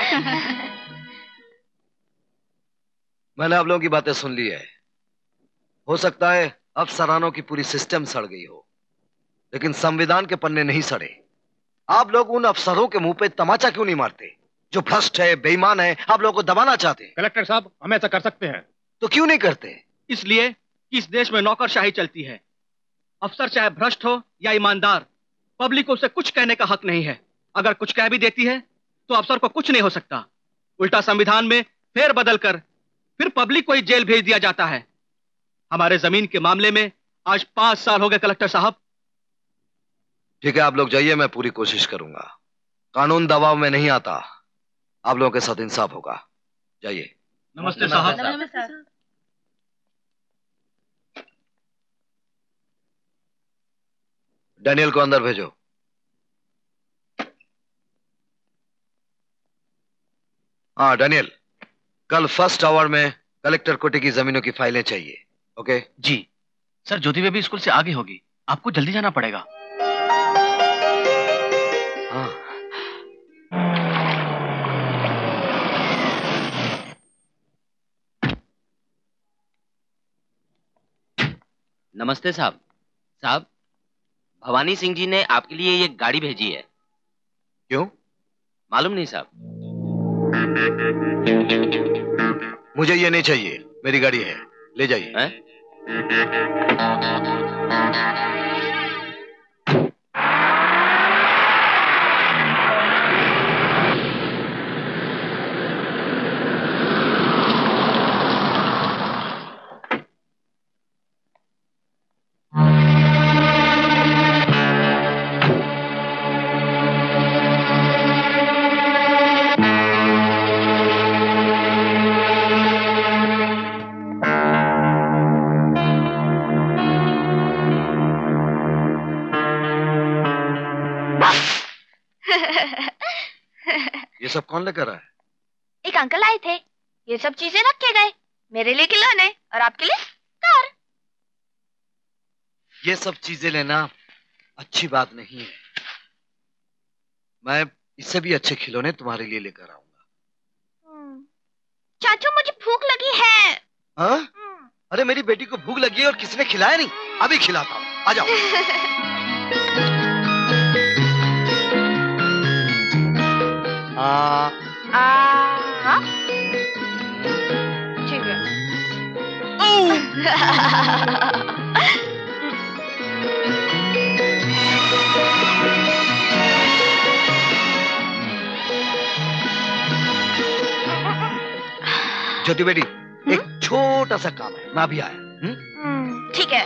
मैंने आप लोगों की बातें सुन ली है। हो सकता है अफसरानों की पूरी सिस्टम सड़ गई हो, लेकिन संविधान के पन्ने नहीं सड़े। आप लोग उन अफसरों के मुंह पे तमाचा क्यों नहीं मारते जो भ्रष्ट है, बेईमान है, आप लोगों को दबाना चाहते हैं? कलेक्टर साहब, हम ऐसा कर सकते हैं। तो क्यों नहीं करते? इसलिए कि इस देश में नौकरशाही चलती है। अफसर चाहे भ्रष्ट हो या ईमानदार, पब्लिक को उसे कुछ कहने का हक नहीं है। अगर कुछ कह भी देती है तो अफसर को कुछ नहीं हो सकता। उल्टा संविधान में फेर बदल कर फिर पब्लिक को ही जेल भेज दिया जाता है। हमारे जमीन के मामले में आज पांच साल हो गए कलेक्टर साहब। ठीक है, आप लोग जाइए, मैं पूरी कोशिश करूंगा। कानून दबाव में नहीं आता, आप लोगों के साथ इंसाफ होगा। जाइए। नमस्ते साहब। नमस्ते। डैनियल को अंदर भेजो। हाँ डैनियल, कल फर्स्ट आवर में कलेक्टर कोटे की जमीनों की फाइलें चाहिए। ओके जी सर। ज्योति बेबी स्कूल से आगे होगी, आपको जल्दी जाना पड़ेगा। हाँ। नमस्ते साहब। साहब, भवानी सिंह जी ने आपके लिए ये गाड़ी भेजी है। क्यों? मालूम नहीं साहब। मुझे ये नहीं चाहिए, मेरी गाड़ी है, ले जाइए। हैं? ये सब कौन लेकर आया? एक अंकल आए थे, ये सब चीजें रख के गए। मेरे लिए खिलौने और आपके लिए कार। ये सब चीजें लेना अच्छी बात नहीं है। मैं इससे भी अच्छे खिलौने तुम्हारे लिए लेकर आऊंगा। चाचू, मुझे भूख लगी है। हाँ? अरे मेरी बेटी को भूख लगी है और किसी ने खिलाया नहीं, अभी खिलाता हूँ, आ जाओ। आ, आ, ठीक है। ज्योति बेटी, एक छोटा सा काम है, मैं अभी आया। ठीक है।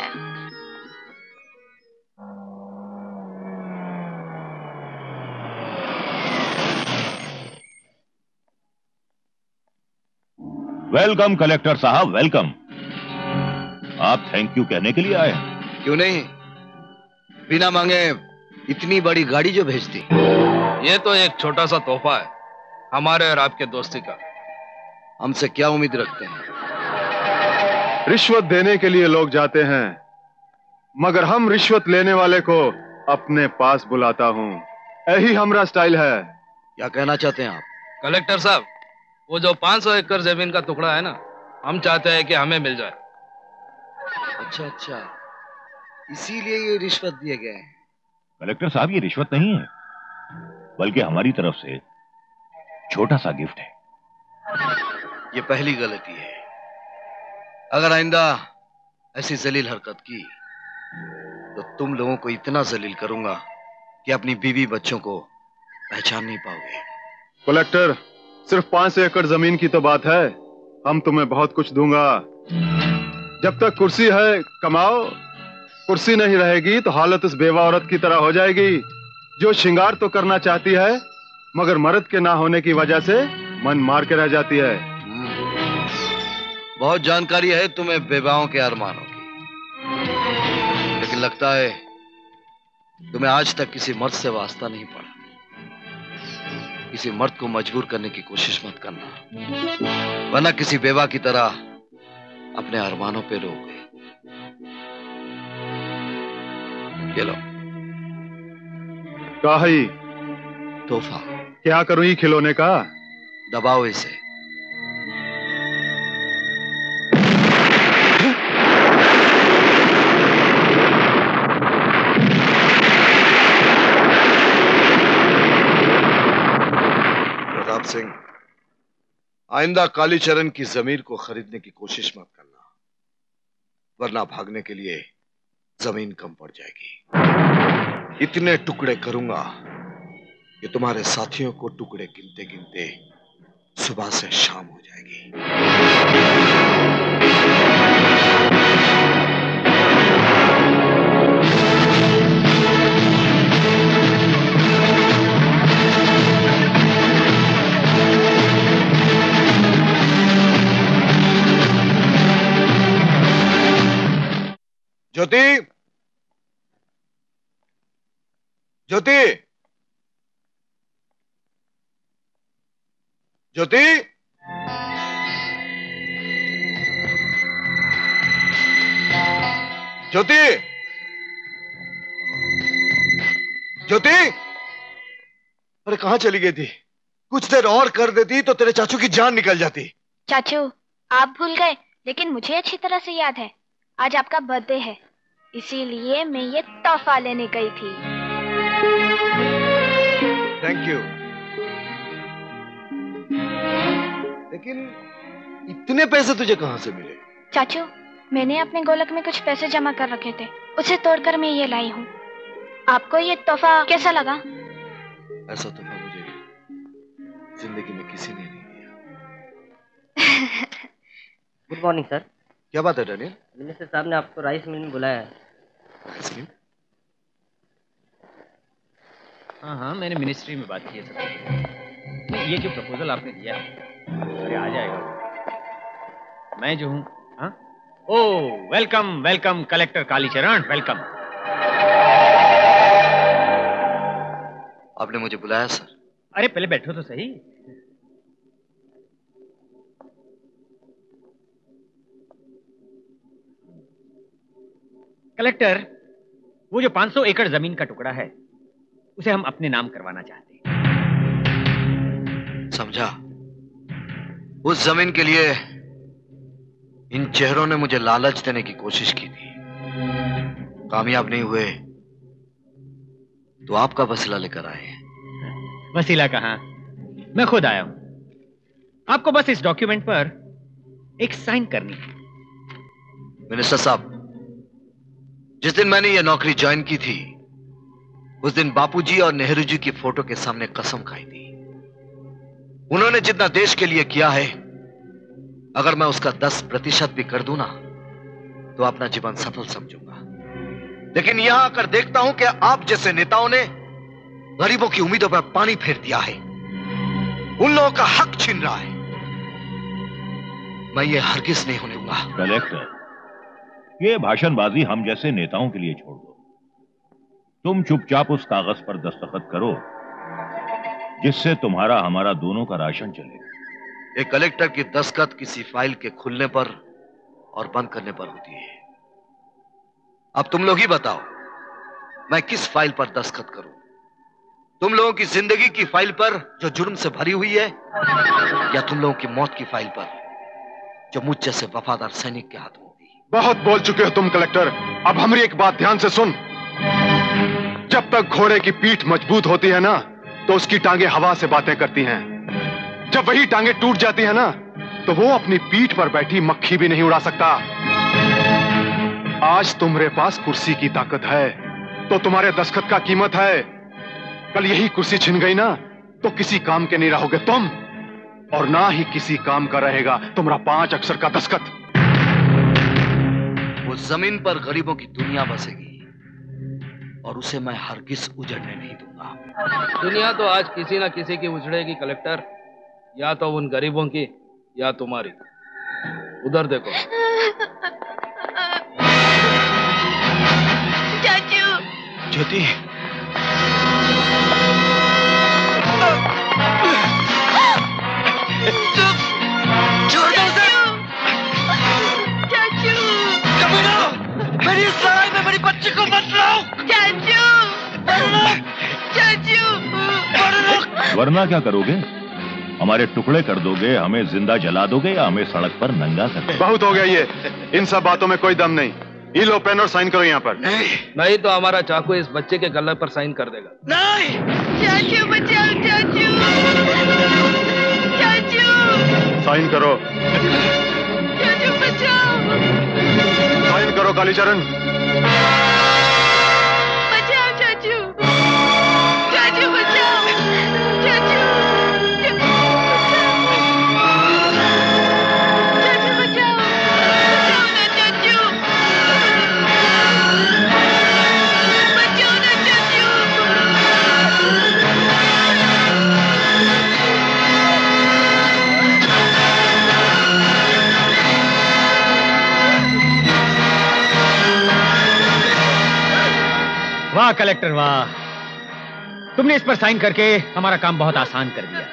वेलकम कलेक्टर साहब, वेलकम। आप थैंक यू कहने के लिए आए हैं? क्यों नहीं, बिना मांगे इतनी बड़ी गाड़ी जो भेजती। ये तो एक छोटा सा तोहफा है हमारे और आपके दोस्ती का। हमसे क्या उम्मीद रखते हैं? रिश्वत देने के लिए लोग जाते हैं, मगर हम रिश्वत लेने वाले को अपने पास बुलाता हूँ। यही हमारा स्टाइल है। क्या कहना चाहते हैं आप? कलेक्टर साहब, वो जो पाँच सौ एकड़ जमीन का टुकड़ा है ना, हम चाहते हैं कि हमें मिल जाए। अच्छा अच्छा, इसीलिए ये रिश्वत दिए गए हैं। कलेक्टर साहब, ये रिश्वत नहीं है, बल्कि हमारी तरफ से छोटा सा गिफ्ट है। ये पहली गलती है। अगर आइंदा ऐसी जलील हरकत की तो तुम लोगों को इतना जलील करूंगा कि अपनी बीवी बच्चों को पहचान नहीं पाओगे। कलेक्टर, सिर्फ पांच एकड़ जमीन की तो बात है, हम तुम्हें बहुत कुछ दूंगा। जब तक कुर्सी है कमाओ, कुर्सी नहीं रहेगी तो हालत उस बेवा औरत की तरह हो जाएगी जो श्रृंगार तो करना चाहती है मगर मर्द के ना होने की वजह से मन मार के रह जाती है। बहुत जानकारी है तुम्हें बेवाओं के अरमानों की, लेकिन लगता है तुम्हें आज तक किसी मर्द से वास्ता नहीं पड़ा। किसी मर्द को मजबूर करने की कोशिश मत करना, वरना किसी बेवा की तरह अपने अरमानों पे रोगे। ये लो क्या है? तोहफा। क्या करूं ये खिलौने का? दबाओ इसे। प्रताप सिंह, आइंदा कालीचरण की जमीन को खरीदने की कोशिश मत करना, वरना भागने के लिए जमीन कम पड़ जाएगी। इतने टुकड़े करूंगा कि तुम्हारे साथियों को टुकड़े गिनते गिनते सुबह से शाम हो जाएगी। ज्योति, ज्योति, ज्योति, ज्योति, ज्योति, अरे कहां चली गई थी? कुछ देर और कर देती तो तेरे चाचू की जान निकल जाती। चाचू, आप भूल गए, लेकिन मुझे अच्छी तरह से याद है। आज आपका बर्थडे है, इसीलिए मैं ये तोहफा लेने गई थी। Thank you. लेकिन इतने पैसे तुझे कहां से मिले? चाचू, मैंने अपने गोलक में कुछ पैसे जमा कर रखे थे, उसे तोड़कर मैं ये लाई हूँ। आपको ये तोहफा कैसा लगा? ऐसा तोहफा मुझे जिंदगी में किसी ने नहीं दिया। Good morning sir. क्या बात है डैनियल? मिनिस्टर साहब ने आपको राइस मिल में बुलाया है। Rice mill? हाँ हाँ, मैंने मिनिस्ट्री में बात की है सबसे। नहीं, ये जो प्रपोजल आपने दिया है, अरे आ जाएगा। मैं जो हूँ, हाँ? Oh, welcome welcome collector Kalicharan, welcome. आपने मुझे बुलाया सर? अरे पहले बैठो तो सही। कलेक्टर, वो जो पाँच सौ एकड़ जमीन का टुकड़ा है, उसे हम अपने नाम करवाना चाहते हैं। समझा? उस जमीन के लिए इन चेहरों ने मुझे लालच देने की कोशिश की थी, कामयाब नहीं हुए तो आपका वसीला लेकर आए हैं। वसीला कहाँ? मैं खुद आया हूं। आपको बस इस डॉक्यूमेंट पर एक साइन करनी है। मिनिस्टर साहब, जिस दिन मैंने यह नौकरी ज्वाइन की थी, उस दिन बापूजी और नेहरू जी की फोटो के सामने कसम खाई थी। उन्होंने जितना देश के लिए किया है, अगर मैं उसका दस प्रतिशत भी कर दूं ना, तो अपना जीवन सफल समझूंगा। लेकिन यहां आकर देखता हूं कि आप जैसे नेताओं ने गरीबों की उम्मीदों पर पानी फेर दिया है, उन लोगों का हक छीन रहा है। मैं ये हरगिज नहीं होने दूंगा। कलेक्टर, ये भाषणबाजी हम जैसे नेताओं के लिए छोड़ दो। तुम चुपचाप उस कागज पर दस्तखत करो जिससे तुम्हारा हमारा दोनों का राशन चलेगा। एक कलेक्टर की दस्तखत किसी फाइल के खुलने पर और बंद करने पर होती है। अब तुम लोग ही बताओ, मैं किस फाइल पर दस्तखत करूं? तुम लोगों की जिंदगी की फाइल पर जो जुर्म से भरी हुई है, या तुम लोगों की मौत की फाइल पर जो मुझ जैसे वफादार सैनिक के हाथों होगी? बहुत बोल चुके हो तुम कलेक्टर। अब हमारी एक बात ध्यान से सुन। जब तक घोड़े की पीठ मजबूत होती है ना, तो उसकी टांगे हवा से बातें करती हैं। जब वही टांगे टूट जाती है ना, तो वो अपनी पीठ पर बैठी मक्खी भी नहीं उड़ा सकता। आज तुम्हारे पास कुर्सी की ताकत है, तो तुम्हारे दस्तखत का कीमत है। कल यही कुर्सी छिन गई ना, तो किसी काम के नहीं रहोगे तुम, और ना ही किसी काम का रहेगा तुम्हारा पांच अक्षर का दस्तखत। वो जमीन पर गरीबों की दुनिया बसेगी, और उसे मैं हरगिज उजड़ने नहीं दूंगा। दुनिया तो आज किसी ना किसी की उजड़ेगी कलेक्टर, या तो उन गरीबों की या तुम्हारी। उधर देखो। चाचू। ज्योति। छोड़ दो उसे। चाचू। कमीना, मेरी इस लड़ाई में मेरी बच्ची को मत लाओ। चाचू। चाचू। वरना क्या करोगे? हमारे टुकड़े कर दोगे, हमें जिंदा जला दोगे, या हमें सड़क पर नंगा कर दोगे? बहुत हो गया ये, इन सब बातों में कोई दम नहीं। ये लो पेन और साइन करो यहाँ पर। नहीं, नहीं तो हमारा चाकू इस बच्चे के गले पर साइन कर देगा। नहीं। चाचू बचाओ, चाचू। चाचू। साइन करो। चाचू बचाओ। साइन करो कालीचरण। बचाओ चाचू। चाचू बचाओ। चाचू। वाह कलेक्टर वाह, तुमने इस पर साइन करके हमारा काम बहुत आसान कर दिया।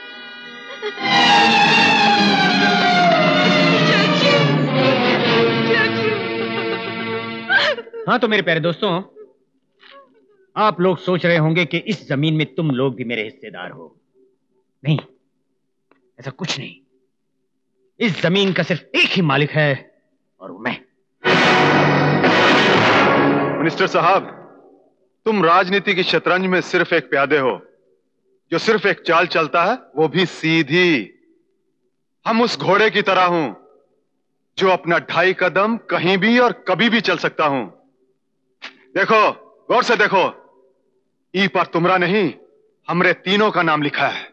हाँ तो मेरे प्यारे दोस्तों, आप लोग सोच रहे होंगे कि इस जमीन में तुम लोग भी मेरे हिस्सेदार हो। नहीं, ऐसा कुछ नहीं। इस जमीन का सिर्फ एक ही मालिक है, और वो मैं। मिनिस्टर साहब, तुम राजनीति की शतरंज में सिर्फ एक प्यादे हो, जो सिर्फ एक चाल चलता है, वो भी सीधी। हम उस घोड़े की तरह हूं, जो अपना ढाई कदम कहीं भी और कभी भी चल सकता हूं। देखो, गौर से देखो, ई पर तुमरा नहीं, हमरे तीनों का नाम लिखा है।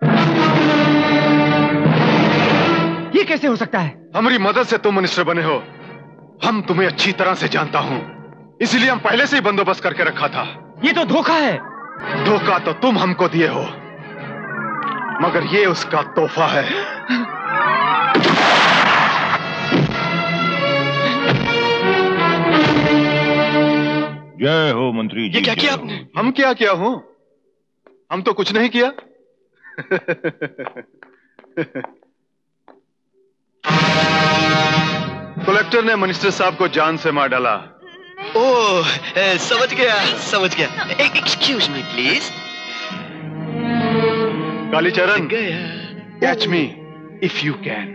ये कैसे हो सकता है? हमारी मदद से तुम मिनिस्टर बने हो। हम तुम्हें अच्छी तरह से जानता हूं, इसलिए हम पहले से ही बंदोबस्त करके रखा था। ये तो धोखा है। धोखा तो तुम हमको दिए हो, मगर ये उसका तोहफा है। जय हो मंत्री जी। ये क्या किया आपने? हम क्या किया हूं? हम तो कुछ नहीं किया। कलेक्टर ने मिनिस्टर साहब को जान से मार डाला। ओह, समझ गया, समझ गया। Excuse me please. Kalicharan, catch me if you can.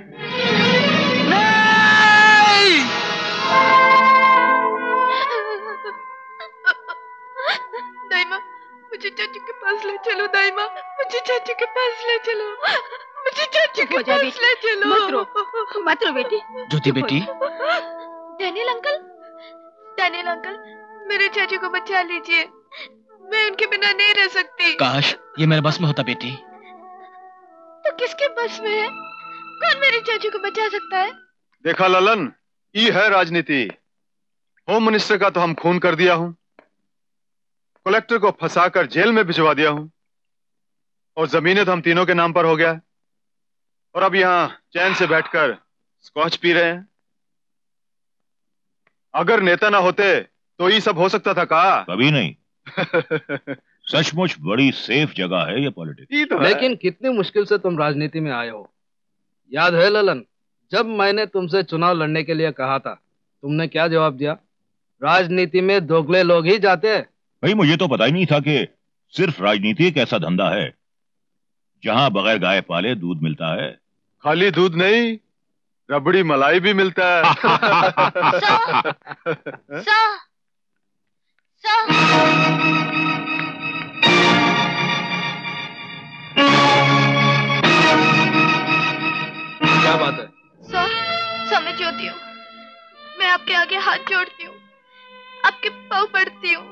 दाइमा, मुझे चाचू के पास ले चलो। दाइमा, मुझे चाचू के पास ले चलो। मुझे चाचू के पास ले चलो। मत रो, मत रो बेटी। ज्योति बेटी। डैनियल अंकल, डैनियल अंकल, मेरे चाचू को बचा लीजिए। मैं उनके बिना नहीं रह सकती। काश ये मेरे बस में होता बेटी। तो किसके बस में है? कौन मेरे चाचू को बचा सकता है? देखा ललन, ये है राजनीति। होम मिनिस्टर का तो हम खून कर दिया हूं, कलेक्टर को फंसाकर जेल में भिजवा दिया हूं, और जमीनें तो हम तीनों के नाम पर हो गया, और अब यहां चैन से बैठकर स्कॉच पी रहे हैं। अगर नेता ना होते तो ये सब हो सकता था का? कभी नहीं। सचमुच बड़ी सेफ जगह है ये पॉलिटिक्स। तो लेकिन कितनी मुश्किल से तुम राजनीति में आए हो। याद है ललन, जब मैंने तुमसे चुनाव लड़ने के लिए कहा था, तुमने क्या जवाब दिया? राजनीति में दोगले लोग ही जाते हैं। भाई मुझे तो पता ही नहीं था कि सिर्फ राजनीति एक ऐसा धंधा है जहां बगैर गाय पाले दूध मिलता है। खाली दूध नहीं, रबड़ी मलाई भी मिलता है। सो, सो, सो। क्या बात है? सो, सो मैं ज्योति हूँ। मैं आपके आगे हाथ जोड़ती हूँ, आपके पाँव पड़ती हूँ।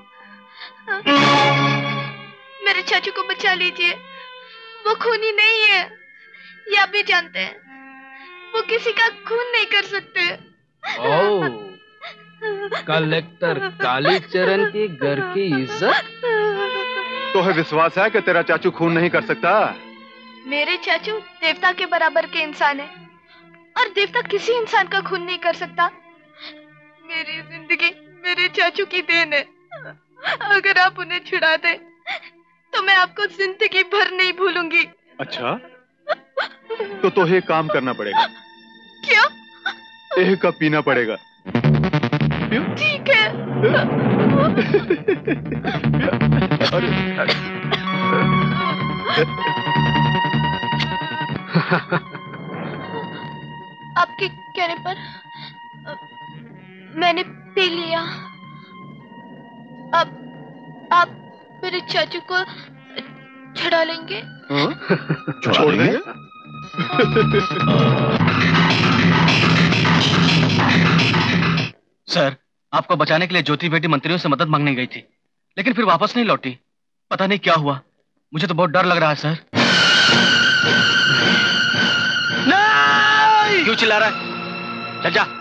मेरे चाचू को बचा लीजिए, वो खूनी नहीं है, ये आप भी जानते हैं। वो किसी का खून नहीं कर सकते। ओह, कलेक्टर कालीचरण की घर की इज्जत। तो है विश्वास है कि तेरा चाचू खून नहीं कर सकता? मेरे चाचू देवता के बराबर के इंसान है, और देवता किसी इंसान का खून नहीं कर सकता। मेरी जिंदगी मेरे चाचू की देन है। अगर आप उन्हें छुड़ा दें, तो मैं आपको जिंदगी भर नहीं भूलूंगी। अच्छा, तो तो एक काम करना पड़ेगा। क्या? एक कप पीना पड़ेगा। ठीक है। आपके कहने पर मैंने पी लिया। अब आप मेरे चाचू को छुड़ा लेंगे? छोड़ देंगे? सर, आपको बचाने के लिए ज्योति बेटी मंत्रियों से मदद मांगने गई थी, लेकिन फिर वापस नहीं लौटी। पता नहीं क्या हुआ, मुझे तो बहुत डर लग रहा है सर। नहीं! क्यों चिल्ला रहा है? चल जा।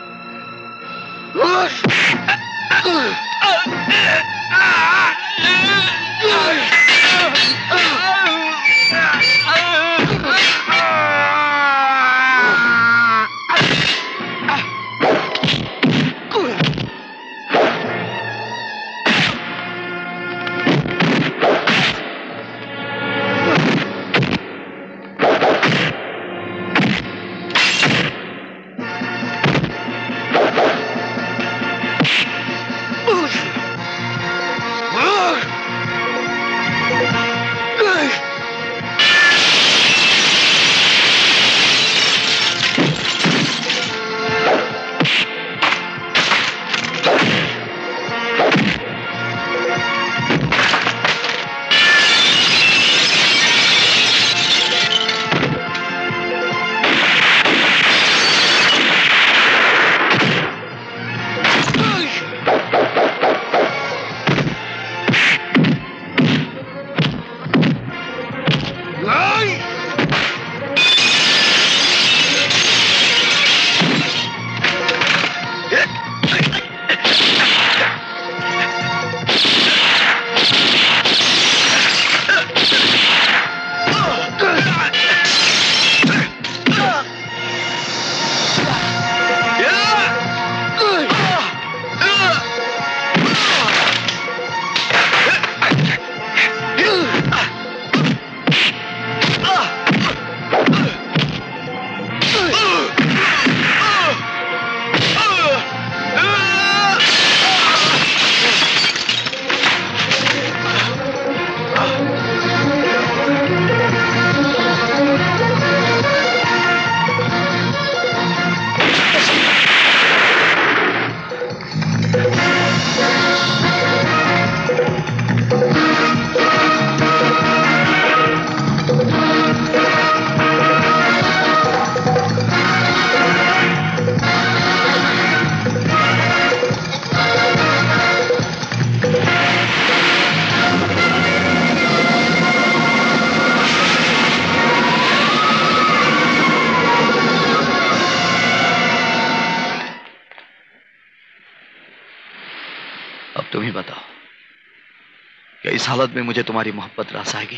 इस हालत में मुझे तुम्हारी मोहब्बत रास आएगी?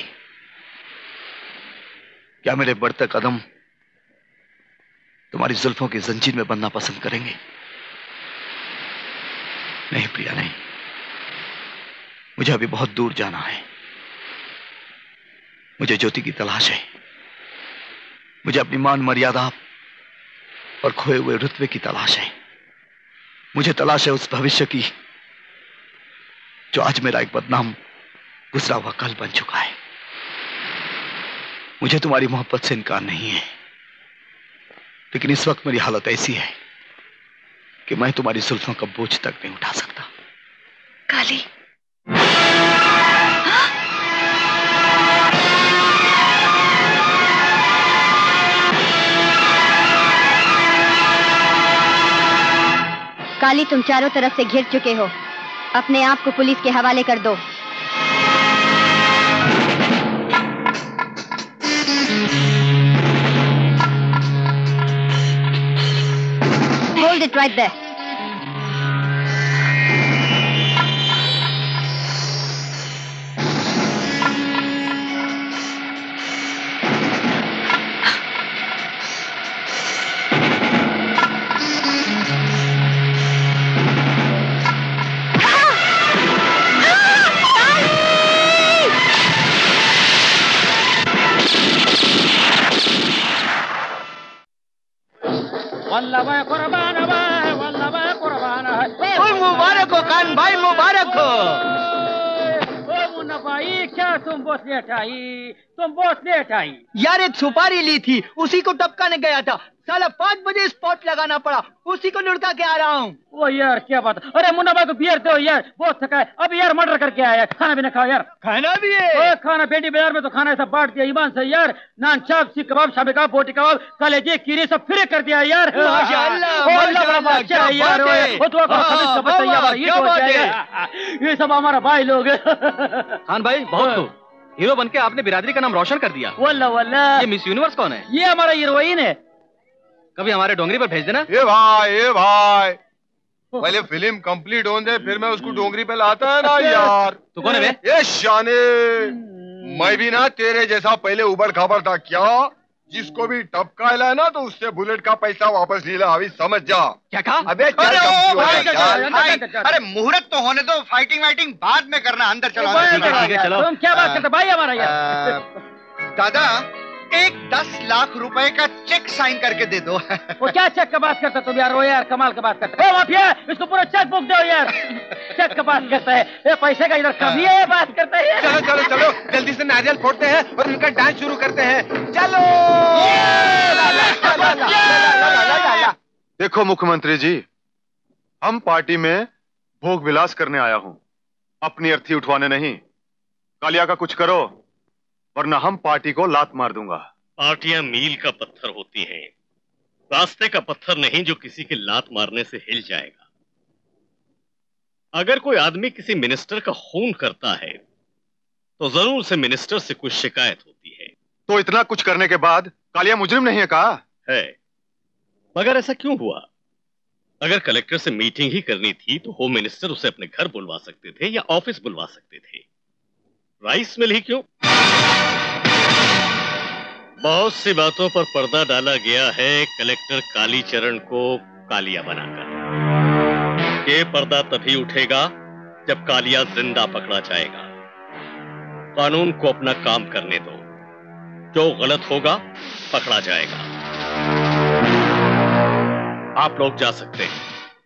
क्या मेरे बढ़ते कदम तुम्हारी जुल्फों की जंजीर में बनना पसंद करेंगे? नहीं प्रिया, नहीं। मुझे अभी बहुत दूर जाना है। मुझे ज्योति की तलाश है। मुझे अपनी मान मर्यादा और खोए हुए रुतबे की तलाश है। मुझे तलाश है उस भविष्य की जो आज मेरा एक बदनाम गुजरा हुआ कल बन चुका है। मुझे तुम्हारी मोहब्बत से इनकार नहीं है। लेकिन इस वक्त मेरी हालत ऐसी है कि मैं तुम्हारी जुल्फों का बोझ तक नहीं उठा सकता। काली, काली, तुम चारों तरफ से घिर चुके हो, अपने आप को पुलिस के हवाले कर दो। Hold it right there. मुबारक हो खान भाई, मुबारक हो। मुन्ना भाई, क्या तुम बहुत लेट आई? तुम बहुत लेट आई यार। एक सुपारी ली थी, उसी को टपकाने गया था। साला पाँच बजे स्पॉट लगाना पड़ा, उसी को लुढ़का के आ रहा हूँ। वो यार क्या बात। अरे मुन्ना भाई को बियर दो यार, बहुत थका है। अब यार मर्डर करके आया है, खाना भी ना खाओ यार। खाना भी है? खाना बेटी बाजार में तो खाना सब बांट दिया ईमान से यार। नान चाप, सीख कबाब, शाबे कबाब, बोटी कबाब, कलेजे, कीरी सब फ्री कर दिया यार। ये सब हमारा भाई लोग। खान भाई बहुत खूब, हीरो बनके आपने बिरादरी का नाम रोशन कर दिया। वल्ला वल्ला। ये मिस यूनिवर्स कौन है? ये हमारा हीरोइन है। कभी हमारे डोंगरी पर भेज देना। ये भाई, ये भाई, पहले फिल्म कंप्लीट होने दे, फिर मैं उसको डोंगरी पे लाता है ना यार। तू कौन है बे? ये शाने, मैं भी ना तेरे जैसा पहले उबड़ खाबड़ था क्या? जिसको भी टपका है ना तो उससे बुलेट का पैसा वापस ले ला, अभी समझ जा। क्या कहा? अबे अरे ओ भाई, अरे मुहूर्त तो होने दो, फाइटिंग वाइटिंग बाद में करना, अंदर चलो। चलो तुम क्या बात करते भाई हमारा यार। दादा, एक दस लाख रुपए का चेक साइन करके दे दो। वो क्या चेक का बात करता तुम यार? वो यार कमाल का बात करता है। माफिया, इसको पूरा चेक बुक दो यार। चेक का बात करता है, ये पैसे का इधर कभी है बात करता है। चलो चलो चलो, जल्दी से नारियल फोड़ते हैं और उनका डांस शुरू करते हैं। चलो। देखो मुख्यमंत्री जी, हम पार्टी में भोग विलास करने आया हूं, अपनी अर्थी उठवाने नहीं। कालिया का कुछ करो वरना हम पार्टी को लात मार दूंगा। पार्टियां मील का पत्थर होती हैं, रास्ते का पत्थर नहीं जो किसी के लात मारने से हिल जाएगा। अगर कोई आदमी किसी मिनिस्टर का खून करता है तो जरूर से मिनिस्टर से कुछ शिकायत होती है। तो इतना कुछ करने के बाद कालिया मुजरिम नहीं है कहा? है, मगर ऐसा क्यों हुआ? अगर कलेक्टर से मीटिंग ही करनी थी तो होम मिनिस्टर उसे अपने घर बुलवा सकते थे या ऑफिस बुलवा सकते थे। राइस मिल ही क्यों? बहुत सी बातों पर पर्दा डाला गया है कलेक्टर कालीचरण को कालिया बनाकर। ये पर्दा तभी उठेगा जब कालिया जिंदा पकड़ा जाएगा। कानून को अपना काम करने दो, जो गलत होगा पकड़ा जाएगा। आप लोग जा सकते हैं।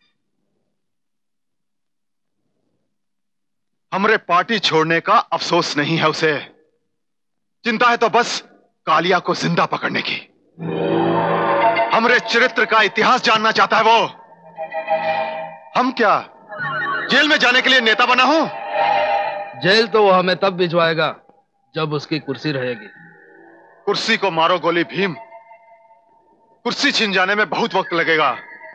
हमरे पार्टी छोड़ने का अफसोस नहीं है उसे, चिंता है तो बस कालिया को जिंदा पकड़ने की। हमरे चरित्र का इतिहास जानना चाहता है वो। हम क्या जेल में जाने के लिए नेता बना हूं? जेल तो वो हमें तब भिजवाएगा जब उसकी कुर्सी रहेगी। कुर्सी को मारो गोली भीम, कुर्सी छीन जाने में बहुत वक्त लगेगा।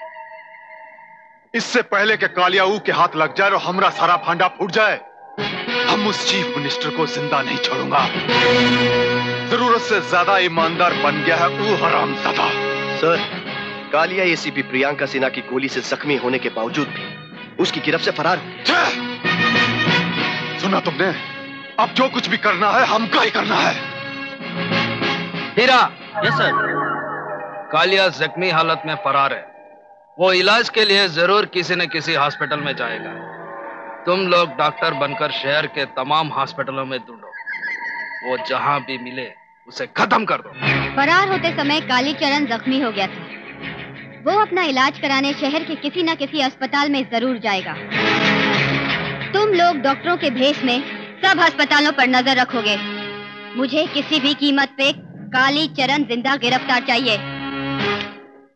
इससे पहले कि कालिया ऊ के हाथ लग जाए और हमारा सारा भांडा फूट जाए, हम उस चीफ मिनिस्टर को जिंदा नहीं छोड़ूंगा। जरूरत से ज्यादा ईमानदार बन गया है वो हरामजादा। सर, कालिया एसीपी प्रियंका सिन्हा की गोली से जख्मी होने के बावजूद भी उसकी गिरफ्त से फरार हो गया। सुना तुमने? अब जो कुछ भी करना है हमका ही करना है। हीरा। Yes sir. कालिया जख्मी हालत में फरार है, वो इलाज के लिए जरूर किसी न किसी हॉस्पिटल में जाएगा। तुम लोग डॉक्टर बनकर शहर के तमाम हॉस्पिटलों में ढूंढो, वो जहां भी मिले उसे खत्म कर दो। फरार होते समय कालीचरण जख्मी हो गया था, वो अपना इलाज कराने शहर के किसी न किसी अस्पताल में जरूर जाएगा। तुम लोग डॉक्टरों के भेष में सब अस्पतालों पर नजर रखोगे। मुझे किसी भी कीमत पे कालीचरण जिंदा गिरफ्तार चाहिए।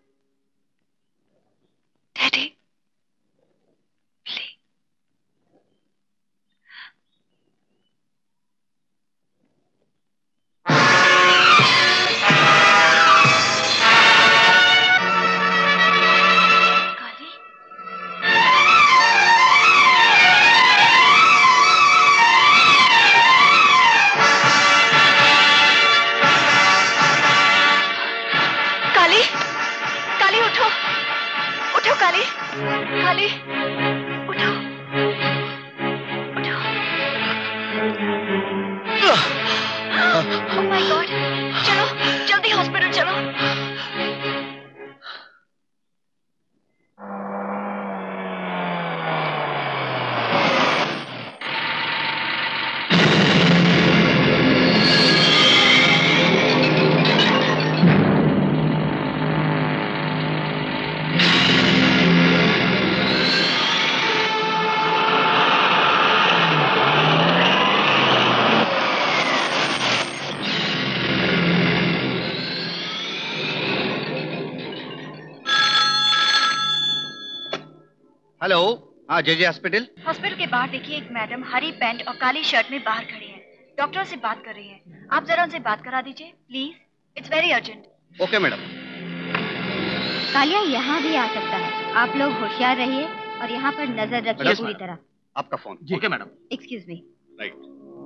काली, उठो, उठो। ओह माय गॉड, चलो जल्दी हॉस्पिटल चलो। हेलो, हाँ जे जे हॉस्पिटल। हॉस्पिटल के बाहर देखिए, एक मैडम हरी पैंट और काली शर्ट में बाहर खड़ी हैं। डॉक्टर से बात कर रही हैं। आप जरा उनसे बात करा दीजिए please, it's very urgent. Okay madam. Kaliya यहाँ भी आ सकता है, आप लोग होशियार रहिए और यहाँ पर नजर रखिए पूरी तरह। आपका phone. Okay madam. Excuse me. Right.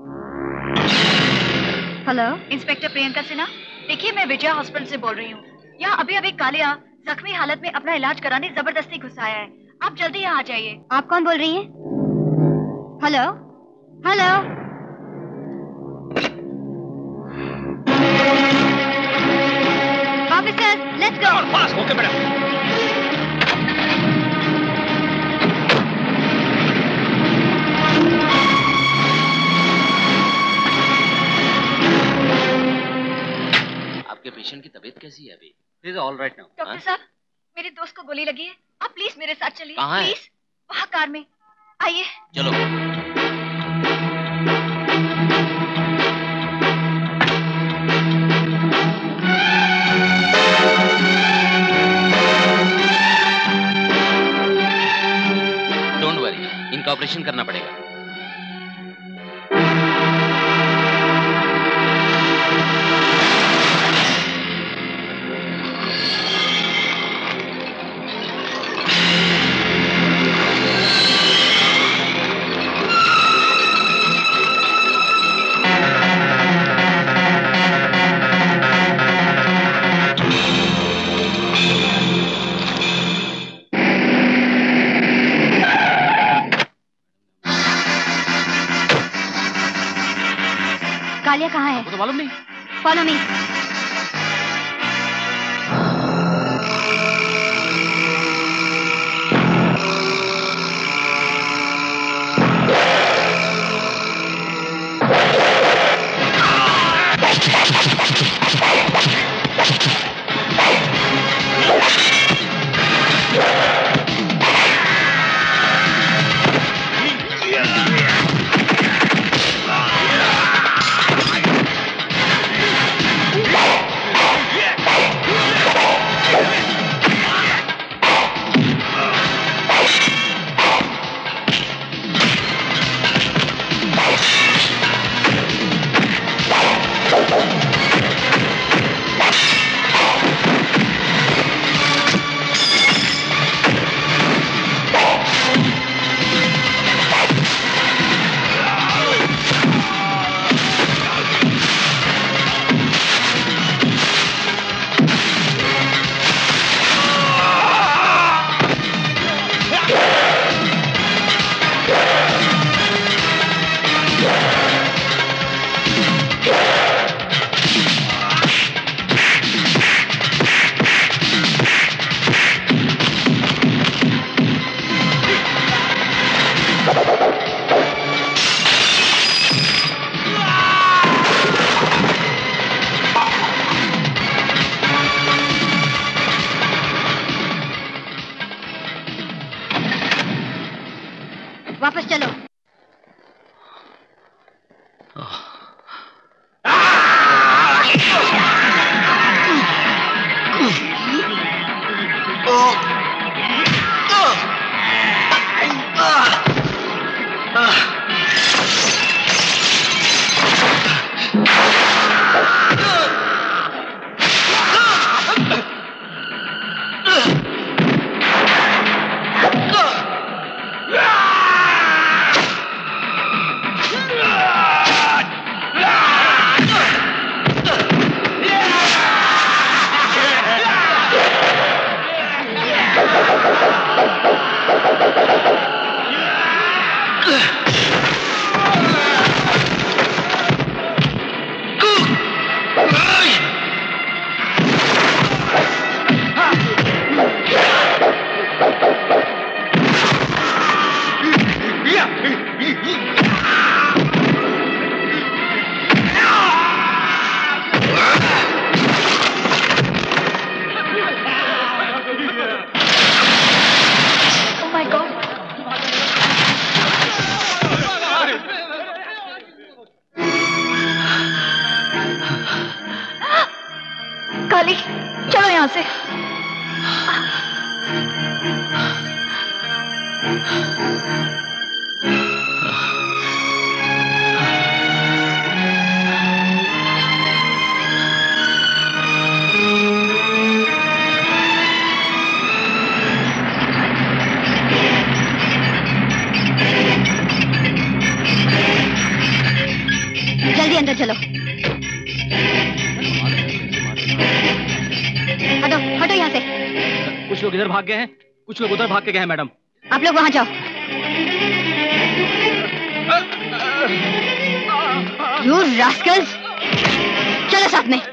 Hello, inspector Priyanka Sinha, देखिए मैं विजय हॉस्पिटल से बोल रही हूँ। यहाँ अभी अभी कालिया जख्मी हालत में अपना इलाज कराने जबरदस्ती घुस आया है। आप जल्दी यहाँ आ जाइए। आप कौन बोल रही हैं? Hello, hello. Officer, let's go. Fast, okay madam. आपके पेशेंट की तबीयत कैसी है अभी? Is all right now. Doctor साहब, मेरे दोस्त को गोली लगी है, आप प्लीज मेरे साथ चलिए। कहाँ है? प्लीज, वहाँ कार में। आइए। चलो। डोंट वरी, इनका ऑपरेशन करना पड़ेगा। कालिया कहाँ है? तो मालूम नहीं। Follow me. काली, चलो यहाँ से। जल्दी अंदर चलो। हटो हटो यहाँ से। कुछ लोग इधर भाग गए हैं, कुछ लोग उधर भाग के गए हैं मैडम। आप लोग वहां जाओ। यू रास्कल्स, चलो साथ में।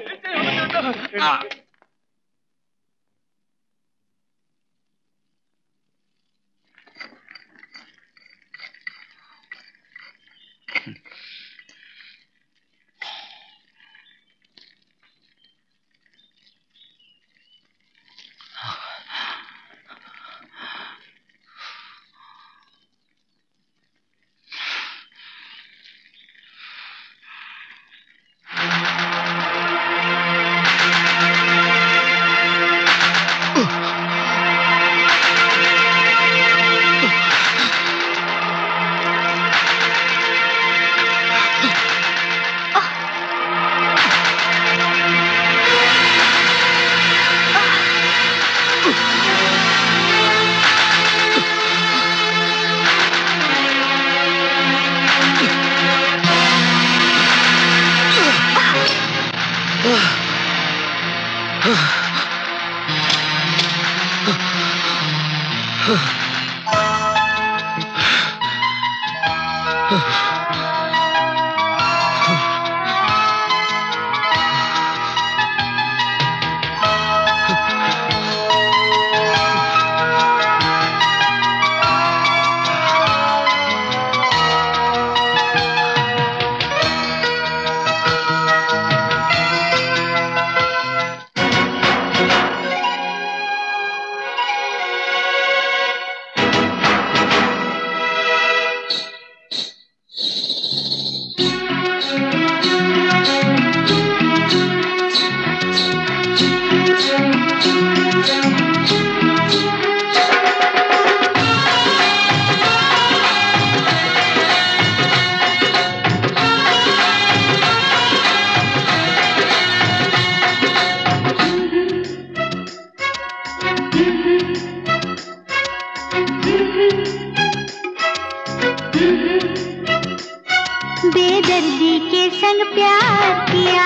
बेदर्दी के संग प्यार किया,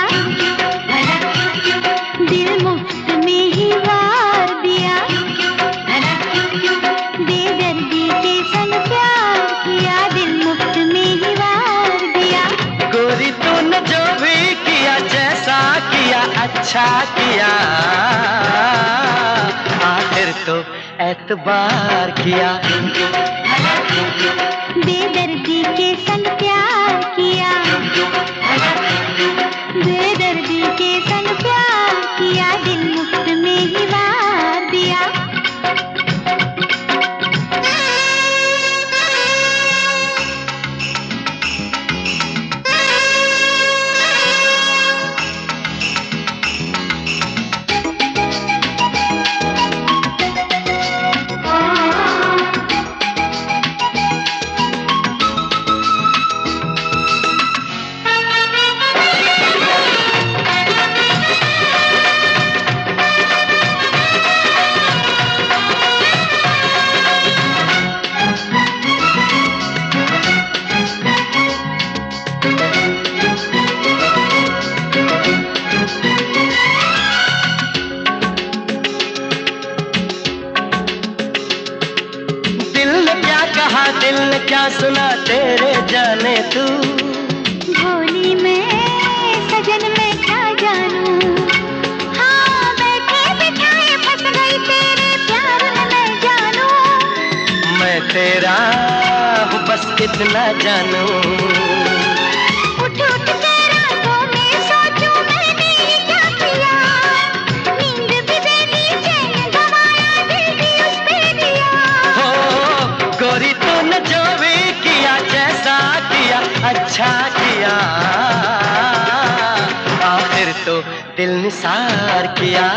दिल मुफ्त में ही वार दिया। बेदर्दी के संग प्यार किया, दिल मुफ्त में ही वार दिया। गोरी तूने जो भी किया, जैसा किया अच्छा किया, आखिर तो एतबार किया। बेदर्दी के संग प्यार किया, बेदर्दी के संग प्यार किया, दिल मुफ्त में ही वार दिया। दिल ने क्या सुना तेरे जाने तू, भोली मैं सजन में क्या जानूं। हाँ बैठे बिठाए फंस गई तेरे प्यार में मैं जानूं। मैं तेरा हूँ बस इतना जानूं। उठ उठ के रातों में सोचूं मैंने क्या किया, नींद भी दे दी चैन गवाया, दिल भी उस पे दिया। हो गोरी तूने जो भी किया, जैसा किया अच्छा किया, आखिर तो दिल निसार किया।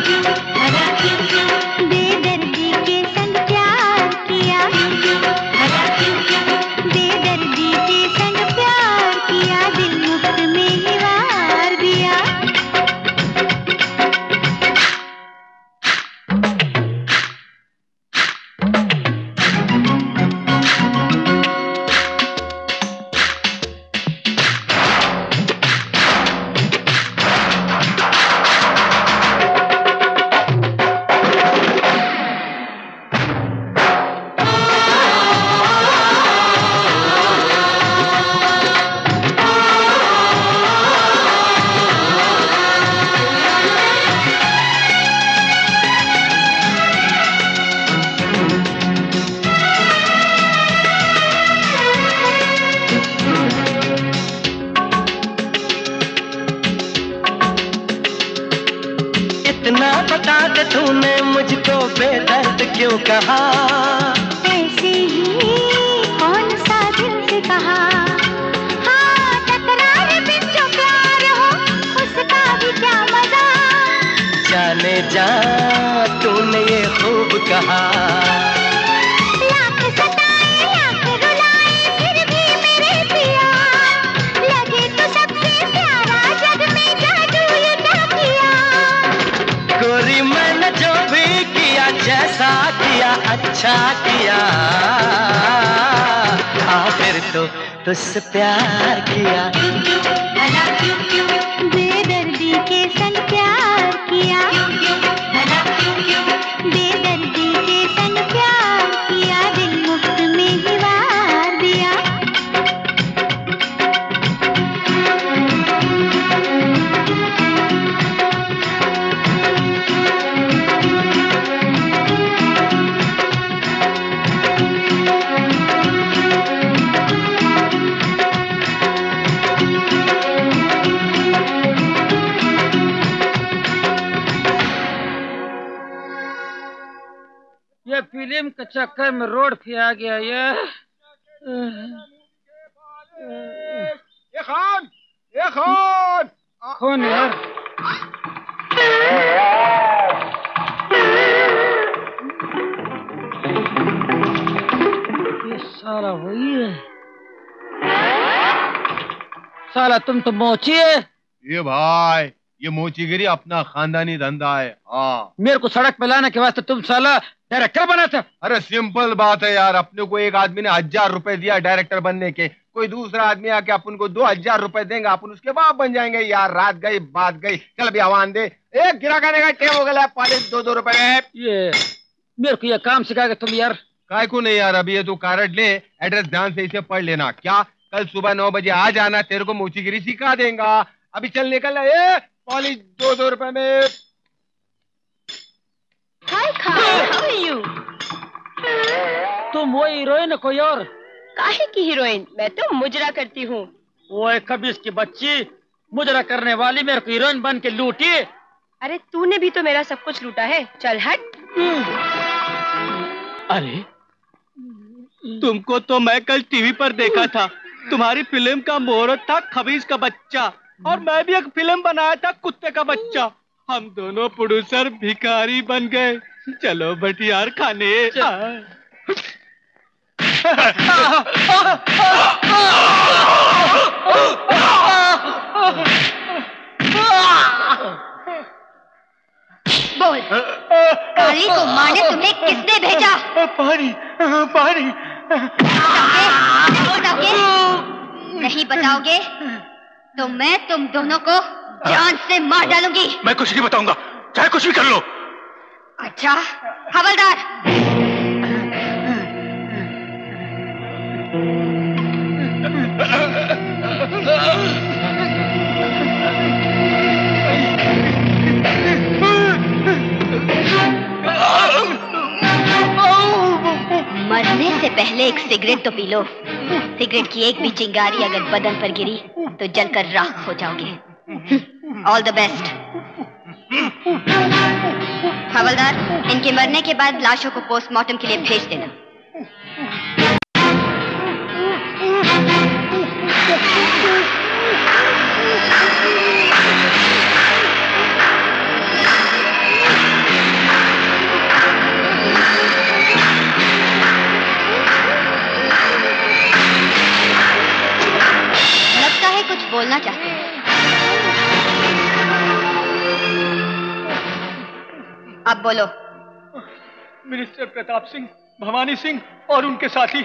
बेदर्दी के संग प्यार किया, बेदर्दी के संग प्यार किया, दिल मुफ्त में ही वार दिया। तूने मुझको बेदर्द क्यों कहा? ऐसे ही कौन सा दिल से कहा। हाँ, तकरार में जो प्यार हो उसका भी क्या मजा। जाने जा तूने ये खूब कहा। लाख सताए लाख रुलाए फिर भी मेरे पिया, लगे तो सबसे प्यारा जग में जादू ये क्या किया। गोरी मैंने जो भी किया जैसा किया अच्छा किया, आखिर तो तुझसे प्यार किया। बेदर्दी के संग प्यार किया, बेदर्दी के संग प्यार किया, दिल मुफ्त में ही वार दिया। ये फिल्म के चक्कर में रोड पे आ गया ये। ये खान, ये खान, कौन यार? ये साला वही है। साला तुम तो मोची है। ये भाई, ये मोचीगिरी अपना खानदानी धंधा है। हाँ, मेरे को सड़क पे लाने के वास्ते तुम साला डायरेक्टर बना था। अरे सिंपल बात है यार, अपने को एक आदमी ने हजार रुपए दिया डायरेक्टर बनने के, कोई दूसरा आदमी आके अपन को दो हजार रुपए देंगे, अपन उसके बाप बन जाएंगे। यार रात गई बात गई, चल भी आवान दे। एक गिरा करने का टेम हो गया, पालिश दो दो रुपए में। ये मेरे को ये काम सिखाएगा तुम यार? काय को नहीं यार, अभी ये तो कार्ड ले, एड्रेस ध्यान से इसे पढ़ लेना। क्या कल सुबह नौ बजे आ जाना, तेरे को मोचीगिरी सिखा देगा। अभी चल निकल, ए पॉलिश दो दो रुपए में। Hi Khan, how are you? तुम वो हीरोइन है कोई और? काहे की हीरोइन? मैं तो मुजरा करती हूँ। वो खबीस की बच्ची, मुजरा करने वाली मेरे को हीरोइन बन के लूटी। अरे तूने भी तो मेरा सब कुछ लूटा है, चल हट। अरे तुमको तो मैं कल टीवी पर देखा था, तुम्हारी फिल्म का मुहूर्त था खबीस का बच्चा, और मैं भी एक फिल्म बनाया था कुत्ते का बच्चा। हम दोनों प्रोड्यूसर भिखारी बन गए। चलो भटियार खाने। बोल, काली को मारने तुम्हें किसने भेजा? पानी, पानी। बताओगे? नहीं बताओगे तो मैं तुम दोनों को जान से मार डालूंगी। मैं कुछ नहीं बताऊंगा, चाहे कुछ भी कर लो। अच्छा, हवलदार। मरने से पहले एक सिगरेट तो पी लो। सिगरेट की एक भी चिंगारी अगर बदन पर गिरी तो जलकर राख हो जाओगे। All the best. हवलदार, इनके मरने के बाद लाशों को पोस्टमार्टम के लिए भेज देना। अब बोलो। मिनिस्टर प्रताप सिंह, भवानी सिंह और उनके साथी।